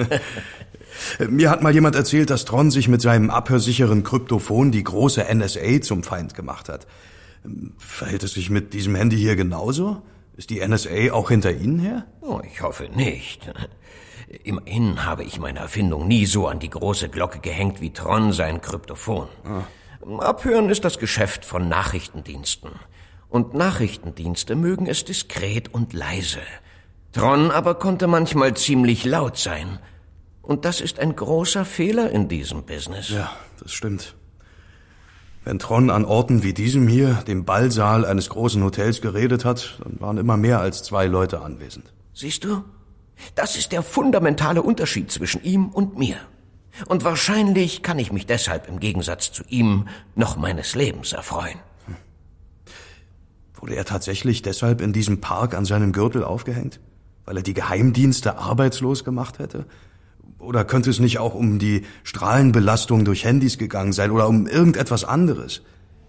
Mir hat mal jemand erzählt, dass Tron sich mit seinem abhörsicheren Kryptophon die große N S A zum Feind gemacht hat. Verhält es sich mit diesem Handy hier genauso? Ist die N S A auch hinter Ihnen her? Oh, ich hoffe nicht. Immerhin habe ich meine Erfindung nie so an die große Glocke gehängt wie Tron sein Kryptophon. Ah. Abhören ist das Geschäft von Nachrichtendiensten. Und Nachrichtendienste mögen es diskret und leise. Tron aber konnte manchmal ziemlich laut sein. Und das ist ein großer Fehler in diesem Business. Ja, das stimmt. Wenn Tron an Orten wie diesem hier, dem Ballsaal eines großen Hotels, geredet hat, dann waren immer mehr als zwei Leute anwesend. Siehst du? Das ist der fundamentale Unterschied zwischen ihm und mir. Und wahrscheinlich kann ich mich deshalb im Gegensatz zu ihm noch meines Lebens erfreuen. Wurde er tatsächlich deshalb in diesem Park an seinem Gürtel aufgehängt? Weil er die Geheimdienste arbeitslos gemacht hätte? Oder könnte es nicht auch um die Strahlenbelastung durch Handys gegangen sein oder um irgendetwas anderes?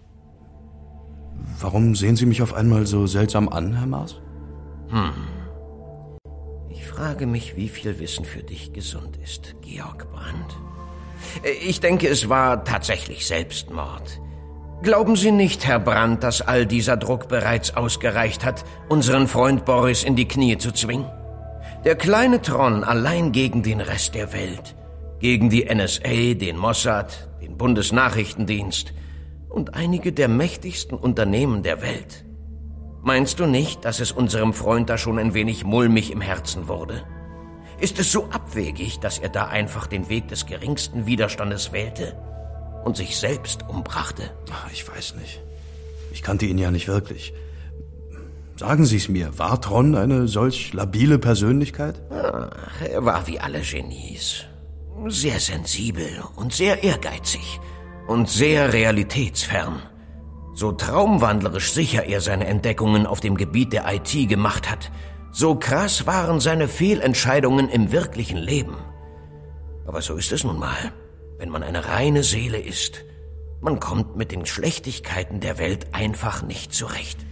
Warum sehen Sie mich auf einmal so seltsam an, Herr Maas? Hm. Ich frage mich, wie viel Wissen für dich gesund ist, Georg Brandt. Ich denke, es war tatsächlich Selbstmord. Glauben Sie nicht, Herr Brandt, dass all dieser Druck bereits ausgereicht hat, unseren Freund Boris in die Knie zu zwingen? Der kleine Tron allein gegen den Rest der Welt, gegen die N S A, den Mossad, den Bundesnachrichtendienst und einige der mächtigsten Unternehmen der Welt. Meinst du nicht, dass es unserem Freund da schon ein wenig mulmig im Herzen wurde? Ist es so abwegig, dass er da einfach den Weg des geringsten Widerstandes wählte und sich selbst umbrachte? Ich weiß nicht. Ich kannte ihn ja nicht wirklich. Sagen Sie es mir, war Tron eine solch labile Persönlichkeit? Ach, er war wie alle Genies. Sehr sensibel und sehr ehrgeizig und sehr realitätsfern. So traumwandlerisch sicher er seine Entdeckungen auf dem Gebiet der I T gemacht hat, so krass waren seine Fehlentscheidungen im wirklichen Leben. Aber so ist es nun mal, wenn man eine reine Seele ist. Man kommt mit den Schlechtigkeiten der Welt einfach nicht zurecht.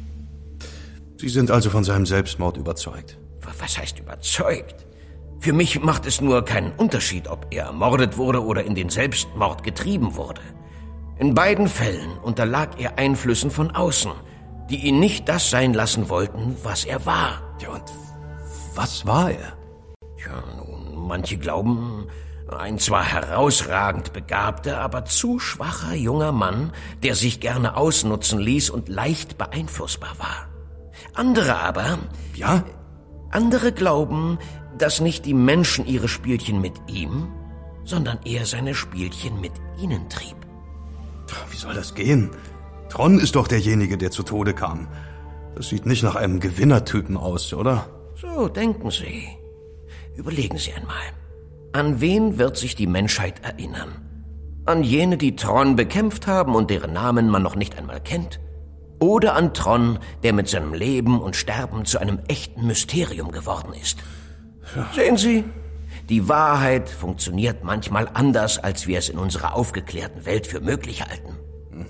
Sie sind also von seinem Selbstmord überzeugt? Was heißt überzeugt? Für mich macht es nur keinen Unterschied, ob er ermordet wurde oder in den Selbstmord getrieben wurde. In beiden Fällen unterlag er Einflüssen von außen, die ihn nicht das sein lassen wollten, was er war. Ja, und was war er? Tja, nun, manche glauben, ein zwar herausragend begabter, aber zu schwacher junger Mann, der sich gerne ausnutzen ließ und leicht beeinflussbar war. Andere aber... Ja? Andere glauben, dass nicht die Menschen ihre Spielchen mit ihm, sondern er seine Spielchen mit ihnen trieb. Wie soll das gehen? Tron ist doch derjenige, der zu Tode kam. Das sieht nicht nach einem Gewinnertypen aus, oder? So denken Sie. Überlegen Sie einmal. An wen wird sich die Menschheit erinnern? An jene, die Tron bekämpft haben und deren Namen man noch nicht einmal kennt? Oder an Tron, der mit seinem Leben und Sterben zu einem echten Mysterium geworden ist? Ja. Sehen Sie, die Wahrheit funktioniert manchmal anders, als wir es in unserer aufgeklärten Welt für möglich halten. Hm.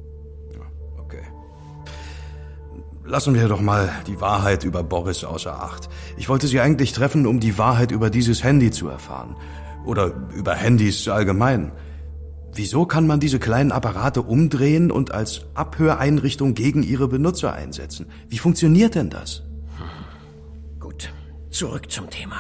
Ja, okay. Lassen wir doch mal die Wahrheit über Boris außer Acht. Ich wollte Sie eigentlich treffen, um die Wahrheit über dieses Handy zu erfahren. Oder über Handys allgemein. Wieso kann man diese kleinen Apparate umdrehen und als Abhöreinrichtung gegen ihre Benutzer einsetzen? Wie funktioniert denn das? Hm. Gut, zurück zum Thema.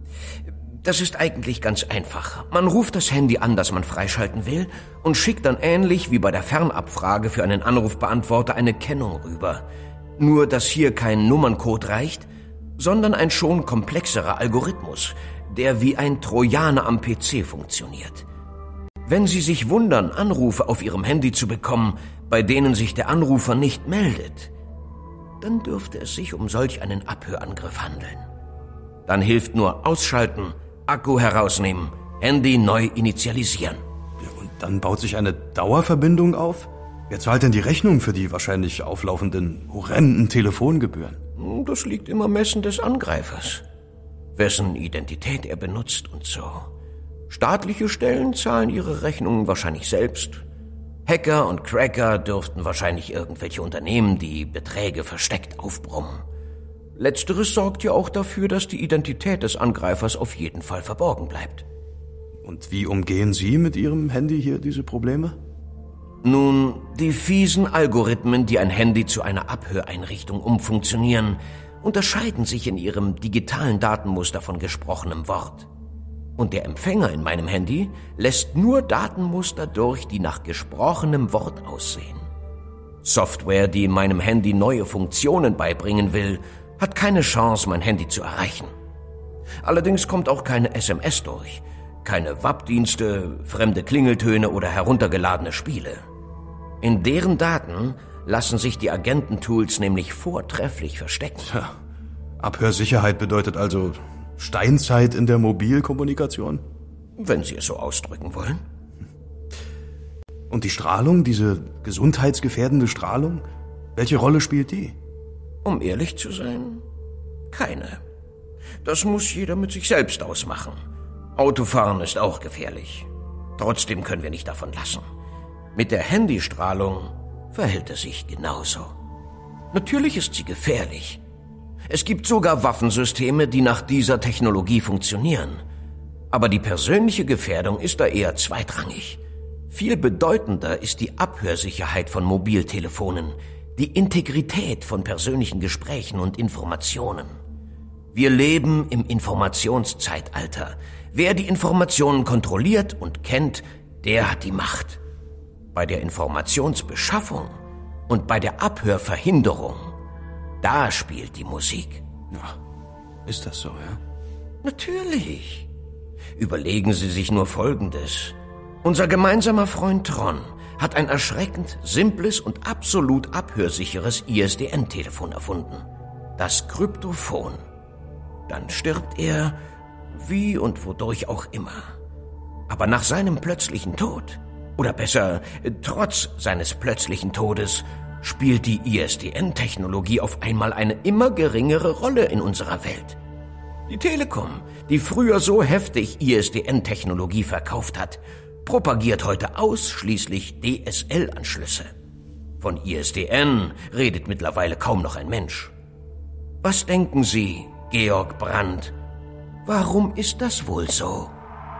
Das ist eigentlich ganz einfach. Man ruft das Handy an, das man freischalten will, und schickt dann ähnlich wie bei der Fernabfrage für einen Anrufbeantworter eine Kennung rüber. Nur, dass hier kein Nummerncode reicht, sondern ein schon komplexerer Algorithmus, der wie ein Trojaner am P C funktioniert. Wenn Sie sich wundern, Anrufe auf Ihrem Handy zu bekommen, bei denen sich der Anrufer nicht meldet, dann dürfte es sich um solch einen Abhörangriff handeln. Dann hilft nur ausschalten, Akku herausnehmen, Handy neu initialisieren. Ja, und dann baut sich eine Dauerverbindung auf? Wer zahlt denn die Rechnung für die wahrscheinlich auflaufenden, horrenden Telefongebühren? Das liegt im Ermessen des Angreifers, wessen Identität er benutzt und so. Staatliche Stellen zahlen ihre Rechnungen wahrscheinlich selbst. Hacker und Cracker dürften wahrscheinlich irgendwelche Unternehmen, die Beträge versteckt aufbrummen. Letzteres sorgt ja auch dafür, dass die Identität des Angreifers auf jeden Fall verborgen bleibt. Und wie umgehen Sie mit Ihrem Handy hier diese Probleme? Nun, die fiesen Algorithmen, die ein Handy zu einer Abhöreinrichtung umfunktionieren, unterscheiden sich in ihrem digitalen Datenmuster von gesprochenem Wort. Und der Empfänger in meinem Handy lässt nur Datenmuster durch, die nach gesprochenem Wort aussehen. Software, die in meinem Handy neue Funktionen beibringen will, hat keine Chance, mein Handy zu erreichen. Allerdings kommt auch keine S M S durch, keine W A P-Dienste, fremde Klingeltöne oder heruntergeladene Spiele. In deren Daten lassen sich die Agententools nämlich vortrefflich verstecken. Tja, Abhörsicherheit bedeutet also Steinzeit in der Mobilkommunikation? Wenn Sie es so ausdrücken wollen. Und die Strahlung, diese gesundheitsgefährdende Strahlung? Welche Rolle spielt die? Um ehrlich zu sein, keine. Das muss jeder mit sich selbst ausmachen. Autofahren ist auch gefährlich. Trotzdem können wir nicht davon lassen. Mit der Handystrahlung verhält es sich genauso. Natürlich ist sie gefährlich. Es gibt sogar Waffensysteme, die nach dieser Technologie funktionieren. Aber die persönliche Gefährdung ist da eher zweitrangig. Viel bedeutender ist die Abhörsicherheit von Mobiltelefonen, die Integrität von persönlichen Gesprächen und Informationen. Wir leben im Informationszeitalter. Wer die Informationen kontrolliert und kennt, der hat die Macht. Bei der Informationsbeschaffung und bei der Abhörverhinderung, da spielt die Musik. Ja, ist das so, ja? Natürlich. Überlegen Sie sich nur Folgendes. Unser gemeinsamer Freund Tron hat ein erschreckend simples und absolut abhörsicheres I S D N-Telefon erfunden. Das Kryptophon. Dann stirbt er, wie und wodurch auch immer. Aber nach seinem plötzlichen Tod, oder besser, trotz seines plötzlichen Todes, spielt die I S D N-Technologie auf einmal eine immer geringere Rolle in unserer Welt. Die Telekom, die früher so heftig I S D N-Technologie verkauft hat, propagiert heute ausschließlich D S L-Anschlüsse. Von I S D N redet mittlerweile kaum noch ein Mensch. Was denken Sie, Georg Brandt? Warum ist das wohl so?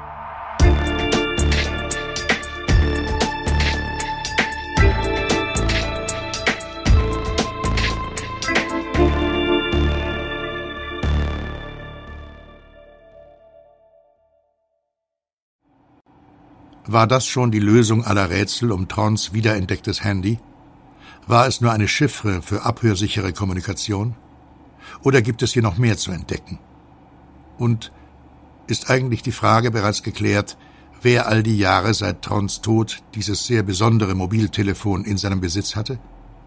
War das schon die Lösung aller Rätsel um Trons wiederentdecktes Handy? War es nur eine Chiffre für abhörsichere Kommunikation? Oder gibt es hier noch mehr zu entdecken? Und ist eigentlich die Frage bereits geklärt, wer all die Jahre seit Trons Tod dieses sehr besondere Mobiltelefon in seinem Besitz hatte?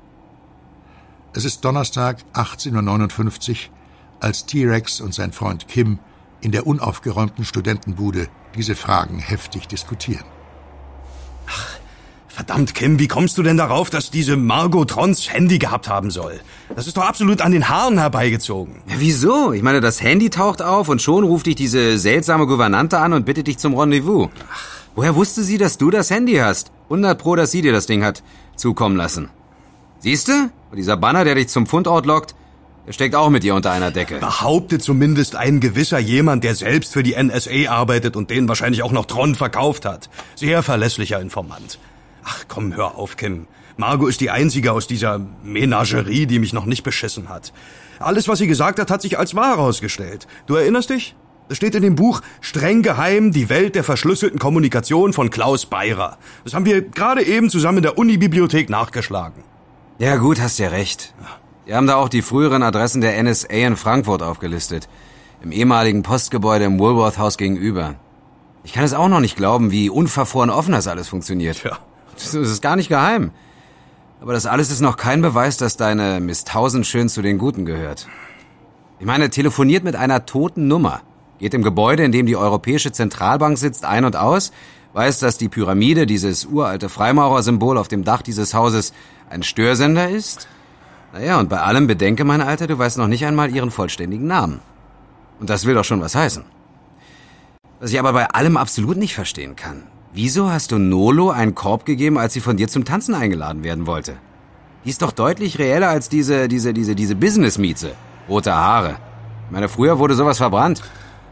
Es ist Donnerstag, achtzehn Uhr neunundfünfzig, als T-Rex und sein Freund Kim in der unaufgeräumten Studentenbude diese Fragen heftig diskutieren. Ach, verdammt, Kim, wie kommst du denn darauf, dass diese Margot Trons Handy gehabt haben soll? Das ist doch absolut an den Haaren herbeigezogen. Ja, wieso? Ich meine, das Handy taucht auf und schon ruft dich diese seltsame Gouvernante an und bittet dich zum Rendezvous. Ach. Woher wusste sie, dass du das Handy hast? hundert Pro, dass sie dir das Ding hat zukommen lassen. Siehste? Und dieser Banner, der dich zum Fundort lockt, der steckt auch mit dir unter einer Decke. Behauptet zumindest ein gewisser jemand, der selbst für die N S A arbeitet und den wahrscheinlich auch noch Tron verkauft hat. Sehr verlässlicher Informant. Ach komm, hör auf, Kim. Margot ist die einzige aus dieser Menagerie, die mich noch nicht beschissen hat. Alles, was sie gesagt hat, hat sich als wahr herausgestellt. Du erinnerst dich? Es steht in dem Buch Streng geheim, die Welt der verschlüsselten Kommunikation von Klaus Beirer. Das haben wir gerade eben zusammen in der Unibibliothek nachgeschlagen. Ja gut, hast ja recht. Wir haben da auch die früheren Adressen der N S A in Frankfurt aufgelistet. Im ehemaligen Postgebäude im Woolworth-Haus gegenüber. Ich kann es auch noch nicht glauben, wie unverfroren offen das alles funktioniert. Ja. Das ist gar nicht geheim. Aber das alles ist noch kein Beweis, dass deine Miss Tausendschön zu den Guten gehört. Ich meine, telefoniert mit einer toten Nummer, geht im Gebäude, in dem die Europäische Zentralbank sitzt, ein und aus, weiß, dass die Pyramide, dieses uralte Freimaurersymbol auf dem Dach dieses Hauses, ein Störsender ist. Naja, und bei allem bedenke, mein Alter, du weißt noch nicht einmal ihren vollständigen Namen. Und das will doch schon was heißen. Was ich aber bei allem absolut nicht verstehen kann. Wieso hast du Nolo einen Korb gegeben, als sie von dir zum Tanzen eingeladen werden wollte? Die ist doch deutlich reeller als diese, diese, diese, diese Business-Mieze. Rote Haare. Ich meine, früher wurde sowas verbrannt.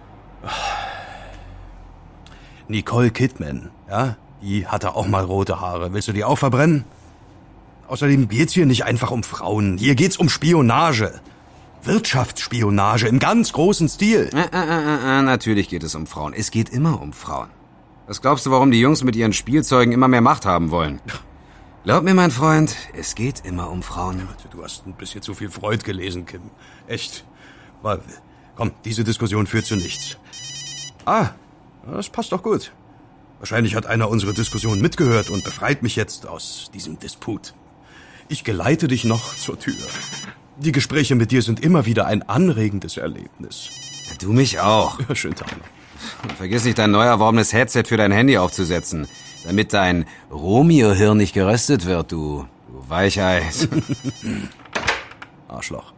Nicole Kidman, ja? Die hatte auch mal rote Haare. Willst du die auch verbrennen? Außerdem geht's hier nicht einfach um Frauen. Hier geht's um Spionage. Wirtschaftsspionage im ganz großen Stil. Äh, äh, äh, äh, natürlich geht es um Frauen. Es geht immer um Frauen. Was glaubst du, warum die Jungs mit ihren Spielzeugen immer mehr Macht haben wollen? Glaub mir, mein Freund, es geht immer um Frauen. Du hast ein bisschen zu viel Freud gelesen, Kim. Echt. Aber, komm, diese Diskussion führt zu nichts. Ah, das passt doch gut. Wahrscheinlich hat einer unsere Diskussion mitgehört und befreit mich jetzt aus diesem Disput. Ich geleite dich noch zur Tür. Die Gespräche mit dir sind immer wieder ein anregendes Erlebnis. Ja, du mich auch. Ja, schönen Tag noch. Und vergiss nicht, dein neu erworbenes Headset für dein Handy aufzusetzen, damit dein Romeo-Hirn nicht geröstet wird, du, du Du Weichei. Arschloch.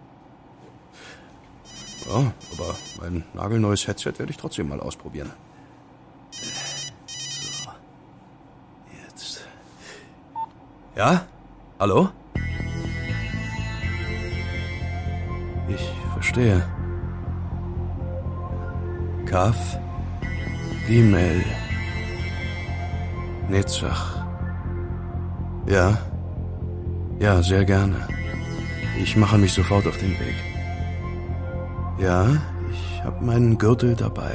Ja, aber mein nagelneues Headset werde ich trotzdem mal ausprobieren. So. Jetzt. Ja? Hallo? Ich verstehe. Kaf, Gimel, Netzach. Ja, ja, sehr gerne. Ich mache mich sofort auf den Weg. Ja, ich habe meinen Gürtel dabei.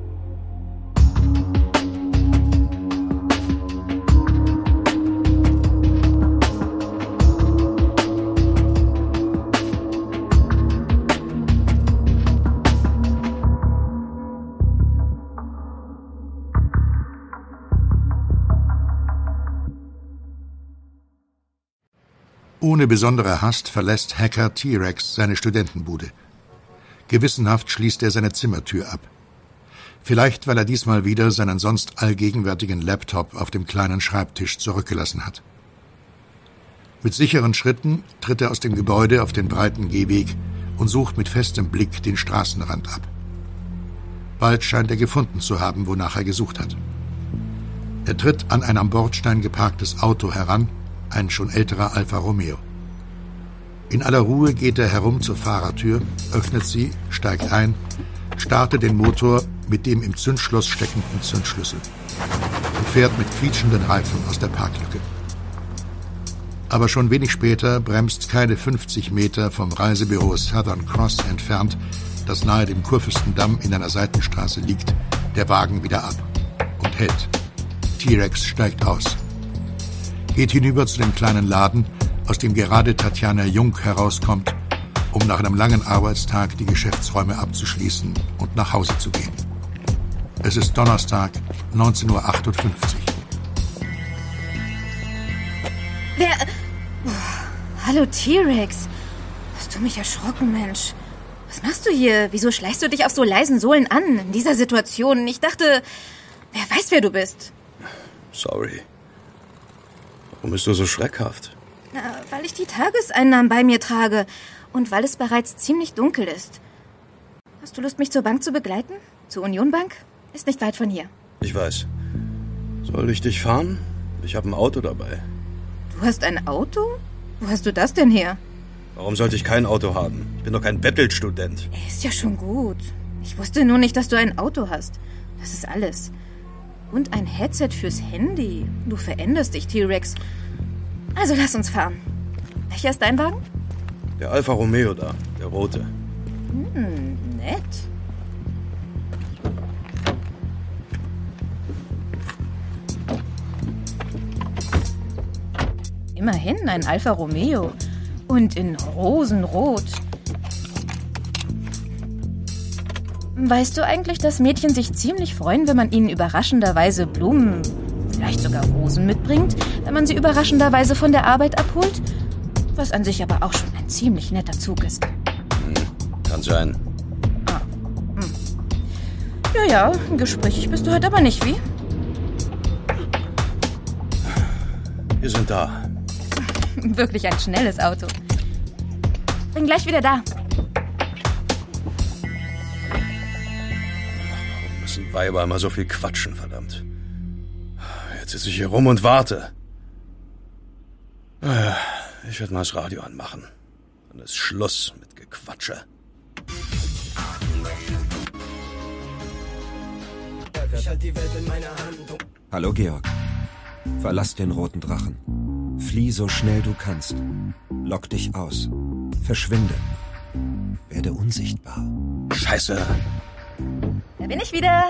Ohne besondere Hast verlässt Hacker T-Rex seine Studentenbude. Gewissenhaft schließt er seine Zimmertür ab. Vielleicht, weil er diesmal wieder seinen sonst allgegenwärtigen Laptop auf dem kleinen Schreibtisch zurückgelassen hat. Mit sicheren Schritten tritt er aus dem Gebäude auf den breiten Gehweg und sucht mit festem Blick den Straßenrand ab. Bald scheint er gefunden zu haben, wonach er gesucht hat. Er tritt an ein am Bordstein geparktes Auto heran, ein schon älterer Alfa Romeo. In aller Ruhe geht er herum zur Fahrertür, öffnet sie, steigt ein, startet den Motor mit dem im Zündschloss steckenden Zündschlüssel und fährt mit quietschenden Reifen aus der Parklücke. Aber schon wenig später bremst keine fünfzig Meter vom Reisebüro Southern Cross entfernt, das nahe dem Kurfürstendamm in einer Seitenstraße liegt, der Wagen wieder ab und hält. T-Rex steigt aus, geht hinüber zu dem kleinen Laden, aus dem gerade Tatjana Jung herauskommt, um nach einem langen Arbeitstag die Geschäftsräume abzuschließen und nach Hause zu gehen. Es ist Donnerstag, neunzehn Uhr achtundfünfzig. Wer... Oh, hallo T-Rex. Hast du mich erschrocken, Mensch? Was machst du hier? Wieso schleichst du dich auf so leisen Sohlen an, in dieser Situation? Ich dachte, wer weiß, wer du bist. Sorry. Warum bist du so schreckhaft? Na, weil ich die Tageseinnahmen bei mir trage und weil es bereits ziemlich dunkel ist. Hast du Lust, mich zur Bank zu begleiten? Zur Union Bank? Ist nicht weit von hier. Ich weiß. Soll ich dich fahren? Ich habe ein Auto dabei. Du hast ein Auto? Wo hast du das denn her? Warum sollte ich kein Auto haben? Ich bin doch kein Bettelstudent. Ist ja schon gut. Ich wusste nur nicht, dass du ein Auto hast. Das ist alles. Und ein Headset fürs Handy. Du veränderst dich, T-Rex. Also lass uns fahren. Welcher ist dein Wagen? Der Alfa Romeo da, der rote. Hm, nett. Immerhin ein Alfa Romeo. Und in Rosenrot. Weißt du eigentlich, dass Mädchen sich ziemlich freuen, wenn man ihnen überraschenderweise Blumen, vielleicht sogar Rosen mitbringt, wenn man sie überraschenderweise von der Arbeit abholt? Was an sich aber auch schon ein ziemlich netter Zug ist. Hm, kann sein. Ah, hm. Ja, ja, gesprächig bist du heute aber nicht, wie? Wir sind da. Wirklich ein schnelles Auto. Bin gleich wieder da. Warum müssen Weiber immer so viel quatschen, verdammt? Jetzt sitze ich hier rum und warte. Ich werde mal das Radio anmachen. Dann ist Schluss mit Gequatsche. Hallo, Georg. Verlass den roten Drachen. Flieh so schnell du kannst. Lock dich aus. Verschwinde. Werde unsichtbar. Scheiße. Da bin ich wieder.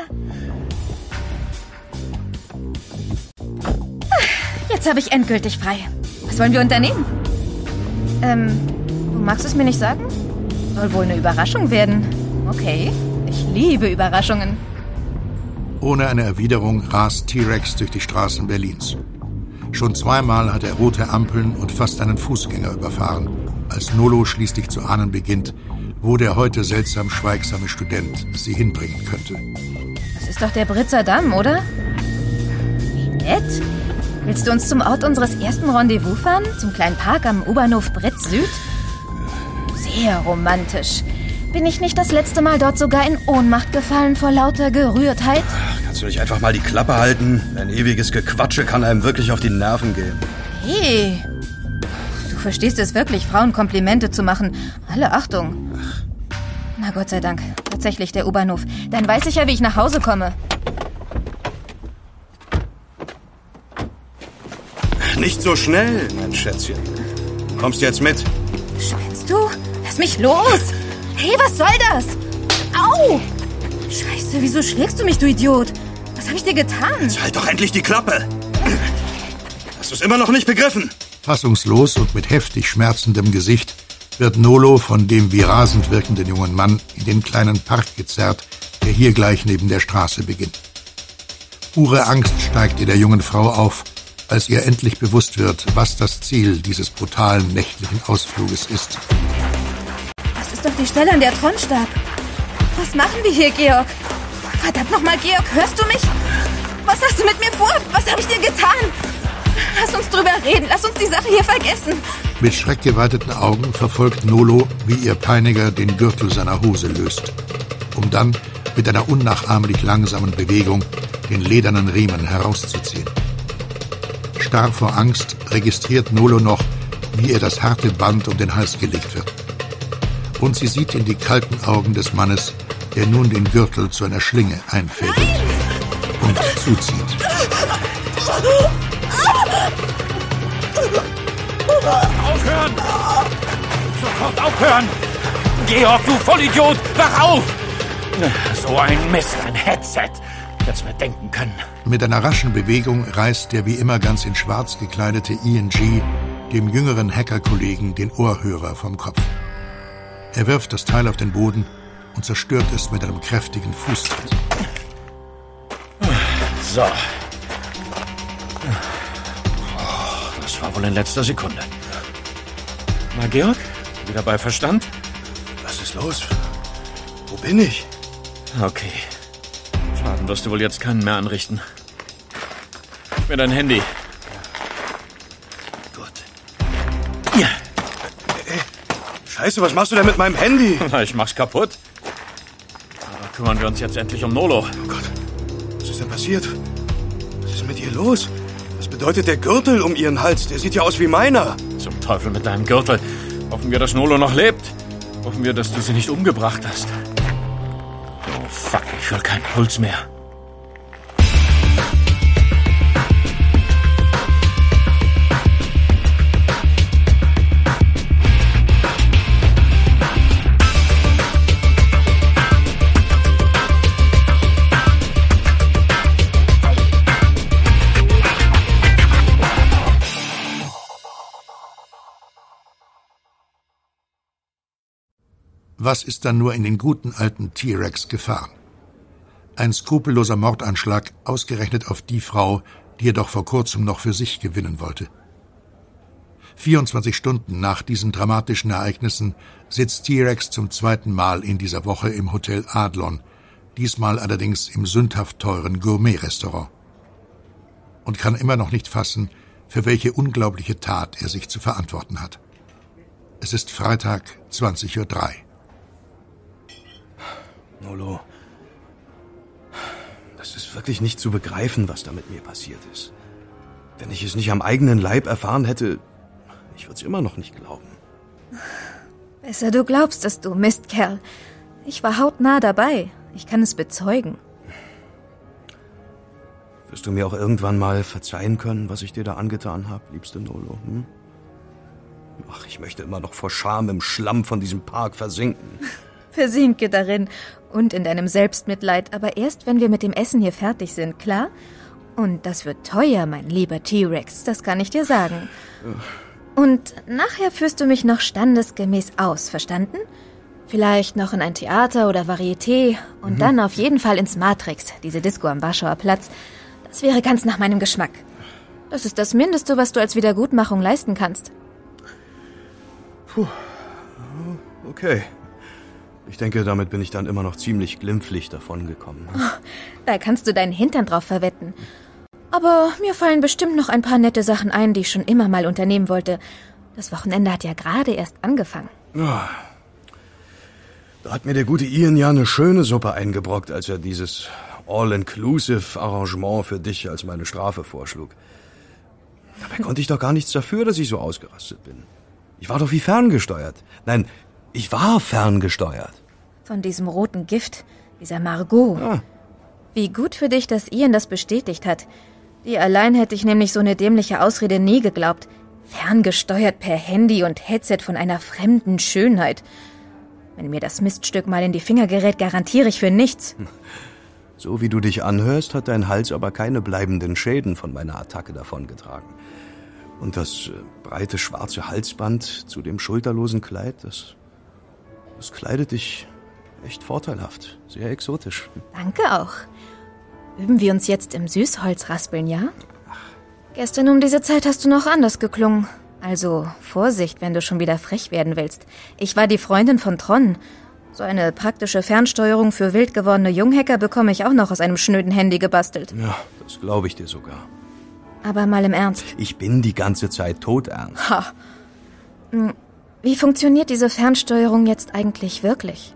Jetzt habe ich endgültig frei. Was wollen wir unternehmen? Ähm, du magst es mir nicht sagen? Soll wohl eine Überraschung werden. Okay, ich liebe Überraschungen. Ohne eine Erwiderung rast T-Rex durch die Straßen Berlins. Schon zweimal hat er rote Ampeln und fast einen Fußgänger überfahren, als Nolo schließlich zu ahnen beginnt, wo der heute seltsam schweigsame Student sie hinbringen könnte. Das ist doch der Britzer Damm, oder? Wie nett. Willst du uns zum Ort unseres ersten Rendezvous fahren? Zum kleinen Park am U-Bahnhof Bretz Süd? Sehr romantisch. Bin ich nicht das letzte Mal dort sogar in Ohnmacht gefallen vor lauter Gerührtheit? Ach, kannst du nicht einfach mal die Klappe halten? Ein ewiges Gequatsche kann einem wirklich auf die Nerven gehen. Hey, du verstehst es wirklich, Frauen Komplimente zu machen. Alle Achtung. Ach. Na Gott sei Dank, tatsächlich der U-Bahnhof. Dann weiß ich ja, wie ich nach Hause komme. Nicht so schnell, mein Schätzchen. Du kommst jetzt mit. Spinnst du? Lass mich los! Hey, was soll das? Au! Scheiße, wieso schlägst du mich, du Idiot? Was habe ich dir getan? Jetzt halt doch endlich die Klappe! Hast du es immer noch nicht begriffen? Fassungslos und mit heftig schmerzendem Gesicht wird Nolo von dem wie rasend wirkenden jungen Mann in den kleinen Park gezerrt, der hier gleich neben der Straße beginnt. Pure Angst steigt in der jungen Frau auf, als ihr endlich bewusst wird, was das Ziel dieses brutalen nächtlichen Ausfluges ist. Das ist doch die Stelle, an der Tron starb. Was machen wir hier, Georg? Verdammt nochmal, Georg, hörst du mich? Was hast du mit mir vor? Was habe ich dir getan? Lass uns drüber reden, lass uns die Sache hier vergessen. Mit schreckgeweiteten Augen verfolgt Nolo, wie ihr Peiniger den Gürtel seiner Hose löst, um dann mit einer unnachahmlich langsamen Bewegung den ledernen Riemen herauszuziehen. Starr vor Angst registriert Nolo noch, wie ihr das harte Band um den Hals gelegt wird. Und sie sieht in die kalten Augen des Mannes, der nun den Gürtel zu einer Schlinge einfädelt und zuzieht. Aufhören! Sofort aufhören! Georg, du Vollidiot, wach auf! So ein Mist, ein Headset. Hätt's mir denken können. Mit einer raschen Bewegung reißt der wie immer ganz in schwarz gekleidete I N G dem jüngeren Hackerkollegen den Ohrhörer vom Kopf. Er wirft das Teil auf den Boden und zerstört es mit einem kräftigen Fußtritt. So. Das war wohl in letzter Sekunde. Na, Georg? Wieder bei Verstand? Was ist los? Wo bin ich? Okay. Schaden wirst du wohl jetzt keinen mehr anrichten. Gib mir dein Handy. Gut. Ja. Hey, Scheiße, was machst du denn mit meinem Handy? Na, ich mach's kaputt. Aber kümmern wir uns jetzt endlich um Nolo. Oh Gott. Was ist denn passiert? Was ist mit ihr los? Was bedeutet der Gürtel um ihren Hals? Der sieht ja aus wie meiner. Zum Teufel mit deinem Gürtel. Hoffen wir, dass Nolo noch lebt. Hoffen wir, dass du sie nicht umgebracht hast. Oh, fuck, ich fühl keinen Puls mehr. Was ist dann nur in den guten alten T-Rex gefahren? Ein skrupelloser Mordanschlag, ausgerechnet auf die Frau, die er doch vor kurzem noch für sich gewinnen wollte. vierundzwanzig Stunden nach diesen dramatischen Ereignissen sitzt T-Rex zum zweiten Mal in dieser Woche im Hotel Adlon, diesmal allerdings im sündhaft teuren Gourmet-Restaurant. Und kann immer noch nicht fassen, für welche unglaubliche Tat er sich zu verantworten hat. Es ist Freitag, zwanzig Uhr drei. Nolo, das ist wirklich nicht zu begreifen, was da mit mir passiert ist. Wenn ich es nicht am eigenen Leib erfahren hätte, ich würde es immer noch nicht glauben. Besser du glaubst es, du Mistkerl. Ich war hautnah dabei. Ich kann es bezeugen. Wirst du mir auch irgendwann mal verzeihen können, was ich dir da angetan habe, liebste Nolo? Hm? Ach, ich möchte immer noch vor Scham im Schlamm von diesem Park versinken. Versinke darin und in deinem Selbstmitleid, aber erst, wenn wir mit dem Essen hier fertig sind, klar? Und das wird teuer, mein lieber T-Rex, das kann ich dir sagen. Und nachher führst du mich noch standesgemäß aus, verstanden? Vielleicht noch in ein Theater oder Varieté und mhm. dann auf jeden Fall ins Matrix, diese Disco am Warschauer Platz. Das wäre ganz nach meinem Geschmack. Das ist das Mindeste, was du als Wiedergutmachung leisten kannst. Puh, okay. Ich denke, damit bin ich dann immer noch ziemlich glimpflich davongekommen. Oh, da kannst du deinen Hintern drauf verwetten. Aber mir fallen bestimmt noch ein paar nette Sachen ein, die ich schon immer mal unternehmen wollte. Das Wochenende hat ja gerade erst angefangen. Ja. Da hat mir der gute Ian ja eine schöne Suppe eingebrockt, als er dieses All-Inclusive-Arrangement für dich als meine Strafe vorschlug. Dabei konnte ich doch gar nichts dafür, dass ich so ausgerastet bin. Ich war doch wie ferngesteuert. Nein, ich war ferngesteuert. Von diesem roten Gift, dieser Margot. Ja. Wie gut für dich, dass Ian das bestätigt hat. Die allein hätte ich nämlich so eine dämliche Ausrede nie geglaubt. Ferngesteuert per Handy und Headset von einer fremden Schönheit. Wenn mir das Miststück mal in die Finger gerät, garantiere ich für nichts. So wie du dich anhörst, hat dein Hals aber keine bleibenden Schäden von meiner Attacke davongetragen. Und das äh, breite schwarze Halsband zu dem schulterlosen Kleid, das, das kleidet dich echt vorteilhaft. Sehr exotisch. Danke auch. Üben wir uns jetzt im Süßholzraspeln, ja? Gestern um diese Zeit hast du noch anders geklungen. Also Vorsicht, wenn du schon wieder frech werden willst. Ich war die Freundin von Tron. So eine praktische Fernsteuerung für wild gewordene Junghacker bekomme ich auch noch aus einem schnöden Handy gebastelt. Ja, das glaube ich dir sogar. Aber mal im Ernst. Ich bin die ganze Zeit todernst. Ha. Wie funktioniert diese Fernsteuerung jetzt eigentlich wirklich?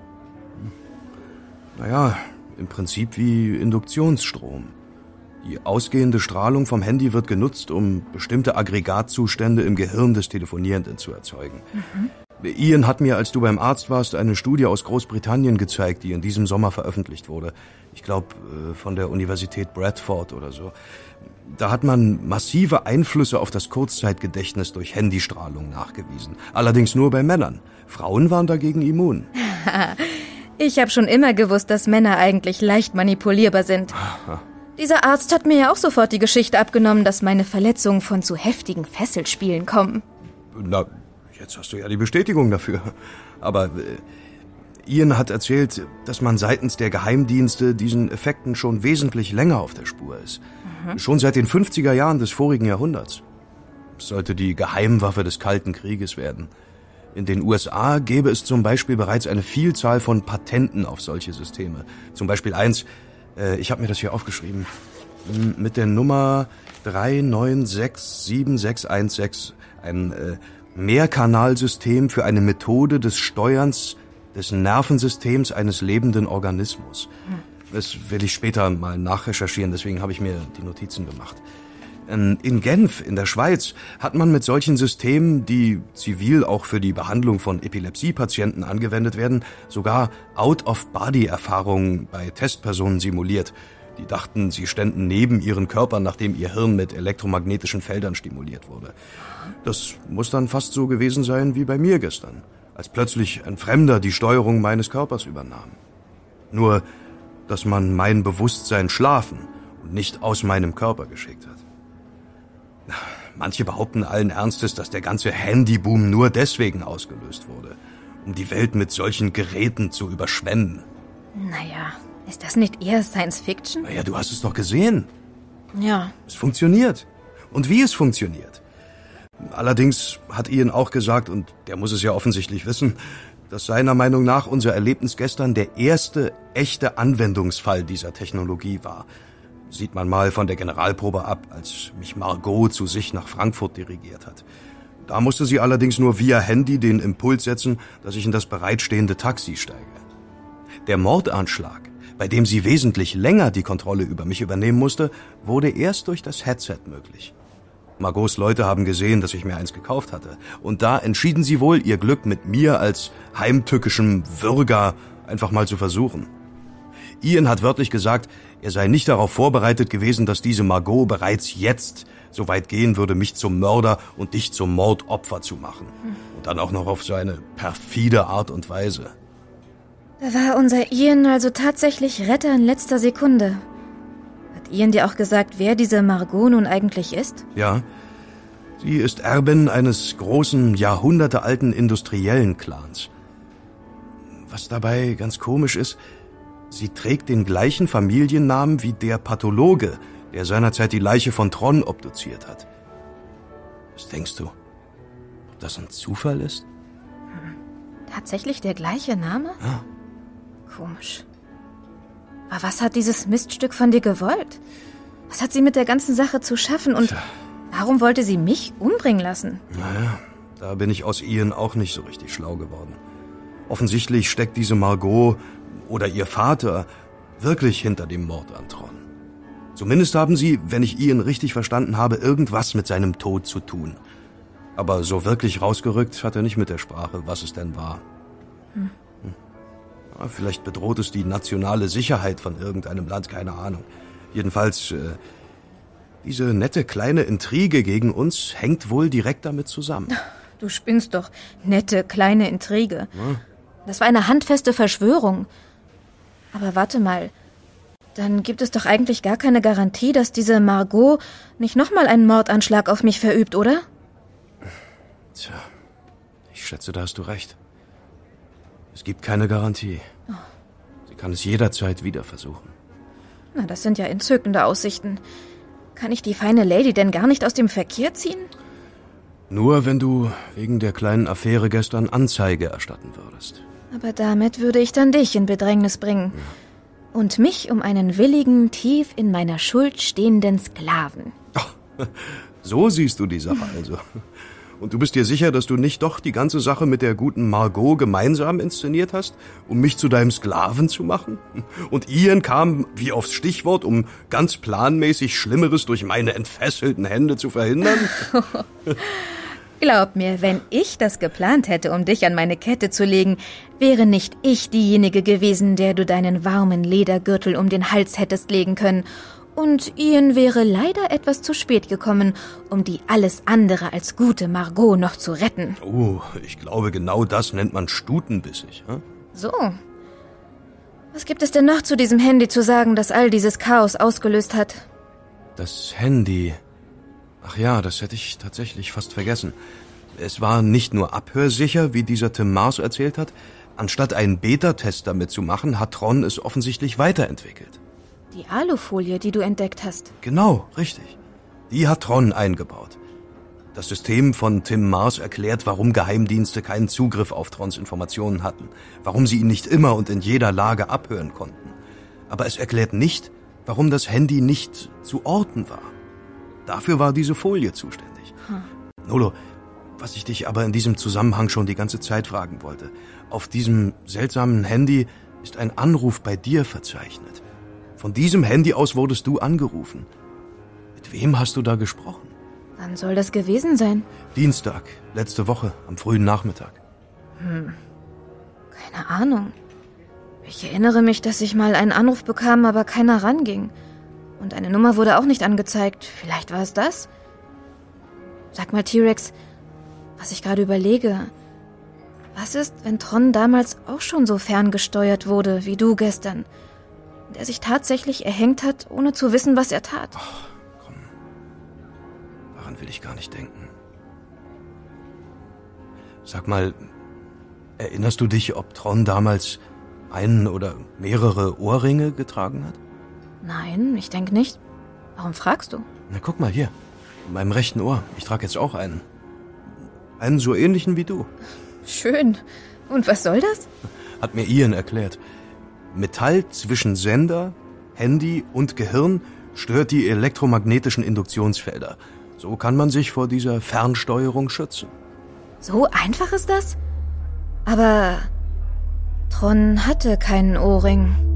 Naja, im Prinzip wie Induktionsstrom. Die ausgehende Strahlung vom Handy wird genutzt, um bestimmte Aggregatzustände im Gehirn des Telefonierenden zu erzeugen. Mhm. Ian hat mir, als du beim Arzt warst, eine Studie aus Großbritannien gezeigt, die in diesem Sommer veröffentlicht wurde. Ich glaube, von der Universität Bradford oder so. Da hat man massive Einflüsse auf das Kurzzeitgedächtnis durch Handystrahlung nachgewiesen. Allerdings nur bei Männern. Frauen waren dagegen immun. Ich habe schon immer gewusst, dass Männer eigentlich leicht manipulierbar sind. Dieser Arzt hat mir ja auch sofort die Geschichte abgenommen, dass meine Verletzungen von zu heftigen Fesselspielen kommen. Na, jetzt hast du ja die Bestätigung dafür. Aber äh, Ian hat erzählt, dass man seitens der Geheimdienste diesen Effekten schon wesentlich länger auf der Spur ist. Mhm. Schon seit den fünfziger Jahren des vorigen Jahrhunderts. Es sollte die Geheimwaffe des Kalten Krieges werden. In den U S A gäbe es zum Beispiel bereits eine Vielzahl von Patenten auf solche Systeme. Zum Beispiel eins, äh, ich habe mir das hier aufgeschrieben, mit der Nummer drei neun sechs sieben sechs eins sechs. Ein äh, Mehrkanalsystem für eine Methode des Steuerns des Nervensystems eines lebenden Organismus. Hm. Das will ich später mal nachrecherchieren, deswegen habe ich mir die Notizen gemacht. In Genf, in der Schweiz, hat man mit solchen Systemen, die zivil auch für die Behandlung von Epilepsiepatienten angewendet werden, sogar Out-of-Body-Erfahrungen bei Testpersonen simuliert. Die dachten, sie ständen neben ihren Körpern, nachdem ihr Hirn mit elektromagnetischen Feldern stimuliert wurde. Das muss dann fast so gewesen sein wie bei mir gestern, als plötzlich ein Fremder die Steuerung meines Körpers übernahm. Nur, dass man mein Bewusstsein schlafen und nicht aus meinem Körper geschickt hat. Manche behaupten allen Ernstes, dass der ganze Handyboom nur deswegen ausgelöst wurde, um die Welt mit solchen Geräten zu überschwemmen. Naja, ist das nicht eher Science Fiction? Naja, du hast es doch gesehen. Ja. Es funktioniert. Und wie es funktioniert. Allerdings hat Ian auch gesagt, und der muss es ja offensichtlich wissen, dass seiner Meinung nach unser Erlebnis gestern der erste echte Anwendungsfall dieser Technologie war. Sieht man mal von der Generalprobe ab, als mich Margot zu sich nach Frankfurt dirigiert hat. Da musste sie allerdings nur via Handy den Impuls setzen, dass ich in das bereitstehende Taxi steige. Der Mordanschlag, bei dem sie wesentlich länger die Kontrolle über mich übernehmen musste, wurde erst durch das Headset möglich. Margots Leute haben gesehen, dass ich mir eins gekauft hatte. Und da entschieden sie wohl, ihr Glück mit mir als heimtückischem Würger einfach mal zu versuchen. Ian hat wörtlich gesagt, er sei nicht darauf vorbereitet gewesen, dass diese Margot bereits jetzt so weit gehen würde, mich zum Mörder und dich zum Mordopfer zu machen. Und dann auch noch auf so eine perfide Art und Weise. Da war unser Ian also tatsächlich Retter in letzter Sekunde. Hat Ian dir auch gesagt, wer diese Margot nun eigentlich ist? Ja, sie ist Erbin eines großen, jahrhundertealten industriellen Clans. Was dabei ganz komisch ist, sie trägt den gleichen Familiennamen wie der Pathologe, der seinerzeit die Leiche von Tron obduziert hat. Was denkst du? Ob das ein Zufall ist? Hm. Tatsächlich der gleiche Name? Ja. Komisch. Aber was hat dieses Miststück von dir gewollt? Was hat sie mit der ganzen Sache zu schaffen und Tja. warum wollte sie mich umbringen lassen? Naja, da bin ich aus Ian auch nicht so richtig schlau geworden. Offensichtlich steckt diese Margot oder ihr Vater wirklich hinter dem Mord an Tron. Zumindest haben sie, wenn ich Ian richtig verstanden habe, irgendwas mit seinem Tod zu tun. Aber so wirklich rausgerückt hat er nicht mit der Sprache, was es denn war. Hm. Hm. Ja, vielleicht bedroht es die nationale Sicherheit von irgendeinem Land, keine Ahnung. Jedenfalls, äh, diese nette kleine Intrige gegen uns hängt wohl direkt damit zusammen. Du spinnst doch. Nette kleine Intrige. Ja. Das war eine handfeste Verschwörung. Aber warte mal. Dann gibt es doch eigentlich gar keine Garantie, dass diese Margot nicht nochmal einen Mordanschlag auf mich verübt, oder? Tja, ich schätze, da hast du recht. Es gibt keine Garantie. Oh. Sie kann es jederzeit wieder versuchen. Na, das sind ja entzückende Aussichten. Kann ich die feine Lady denn gar nicht aus dem Verkehr ziehen? Nur wenn du wegen der kleinen Affäre gestern Anzeige erstatten würdest. Aber damit würde ich dann dich in Bedrängnis bringen. Ja. Und mich um einen willigen, tief in meiner Schuld stehenden Sklaven. Oh, so siehst du die Sache also. Und du bist dir sicher, dass du nicht doch die ganze Sache mit der guten Margot gemeinsam inszeniert hast, um mich zu deinem Sklaven zu machen? Und Ian kam wie aufs Stichwort, um ganz planmäßig Schlimmeres durch meine entfesselten Hände zu verhindern? Glaub mir, wenn ich das geplant hätte, um dich an meine Kette zu legen, wäre nicht ich diejenige gewesen, der du deinen warmen Ledergürtel um den Hals hättest legen können. Und Ian wäre leider etwas zu spät gekommen, um die alles andere als gute Margot noch zu retten. Oh, ich glaube, genau das nennt man stutenbissig. Hm? So. Was gibt es denn noch zu diesem Handy zu sagen, das all dieses Chaos ausgelöst hat? Das Handy... Ach ja, das hätte ich tatsächlich fast vergessen. Es war nicht nur abhörsicher, wie dieser Tim Mars erzählt hat. Anstatt einen Beta-Test damit zu machen, hat Tron es offensichtlich weiterentwickelt. Die Alufolie, die du entdeckt hast. Genau, richtig. Die hat Tron eingebaut. Das System von Tim Mars erklärt, warum Geheimdienste keinen Zugriff auf Trons Informationen hatten, warum sie ihn nicht immer und in jeder Lage abhören konnten. Aber es erklärt nicht, warum das Handy nicht zu orten war. Dafür war diese Folie zuständig. Hm. Nolo, was ich dich aber in diesem Zusammenhang schon die ganze Zeit fragen wollte. Auf diesem seltsamen Handy ist ein Anruf bei dir verzeichnet. Von diesem Handy aus wurdest du angerufen. Mit wem hast du da gesprochen? Wann soll das gewesen sein? Dienstag, letzte Woche, am frühen Nachmittag. Hm, keine Ahnung. Ich erinnere mich, dass ich mal einen Anruf bekam, aber keiner ranging. Und eine Nummer wurde auch nicht angezeigt. Vielleicht war es das? Sag mal, T-Rex, was ich gerade überlege. Was ist, wenn Tron damals auch schon so ferngesteuert wurde, wie du gestern? Der sich tatsächlich erhängt hat, ohne zu wissen, was er tat. Ach, komm. Daran will ich gar nicht denken. Sag mal, erinnerst du dich, ob Tron damals einen oder mehrere Ohrringe getragen hat? Nein, ich denke nicht. Warum fragst du? Na, guck mal hier. In meinem rechten Ohr. Ich trage jetzt auch einen. Einen so ähnlichen wie du. Schön. Und was soll das? Hat mir Ian erklärt. Metall zwischen Sender, Handy und Gehirn stört die elektromagnetischen Induktionsfelder. So kann man sich vor dieser Fernsteuerung schützen. So einfach ist das? Aber Tron hatte keinen Ohrring.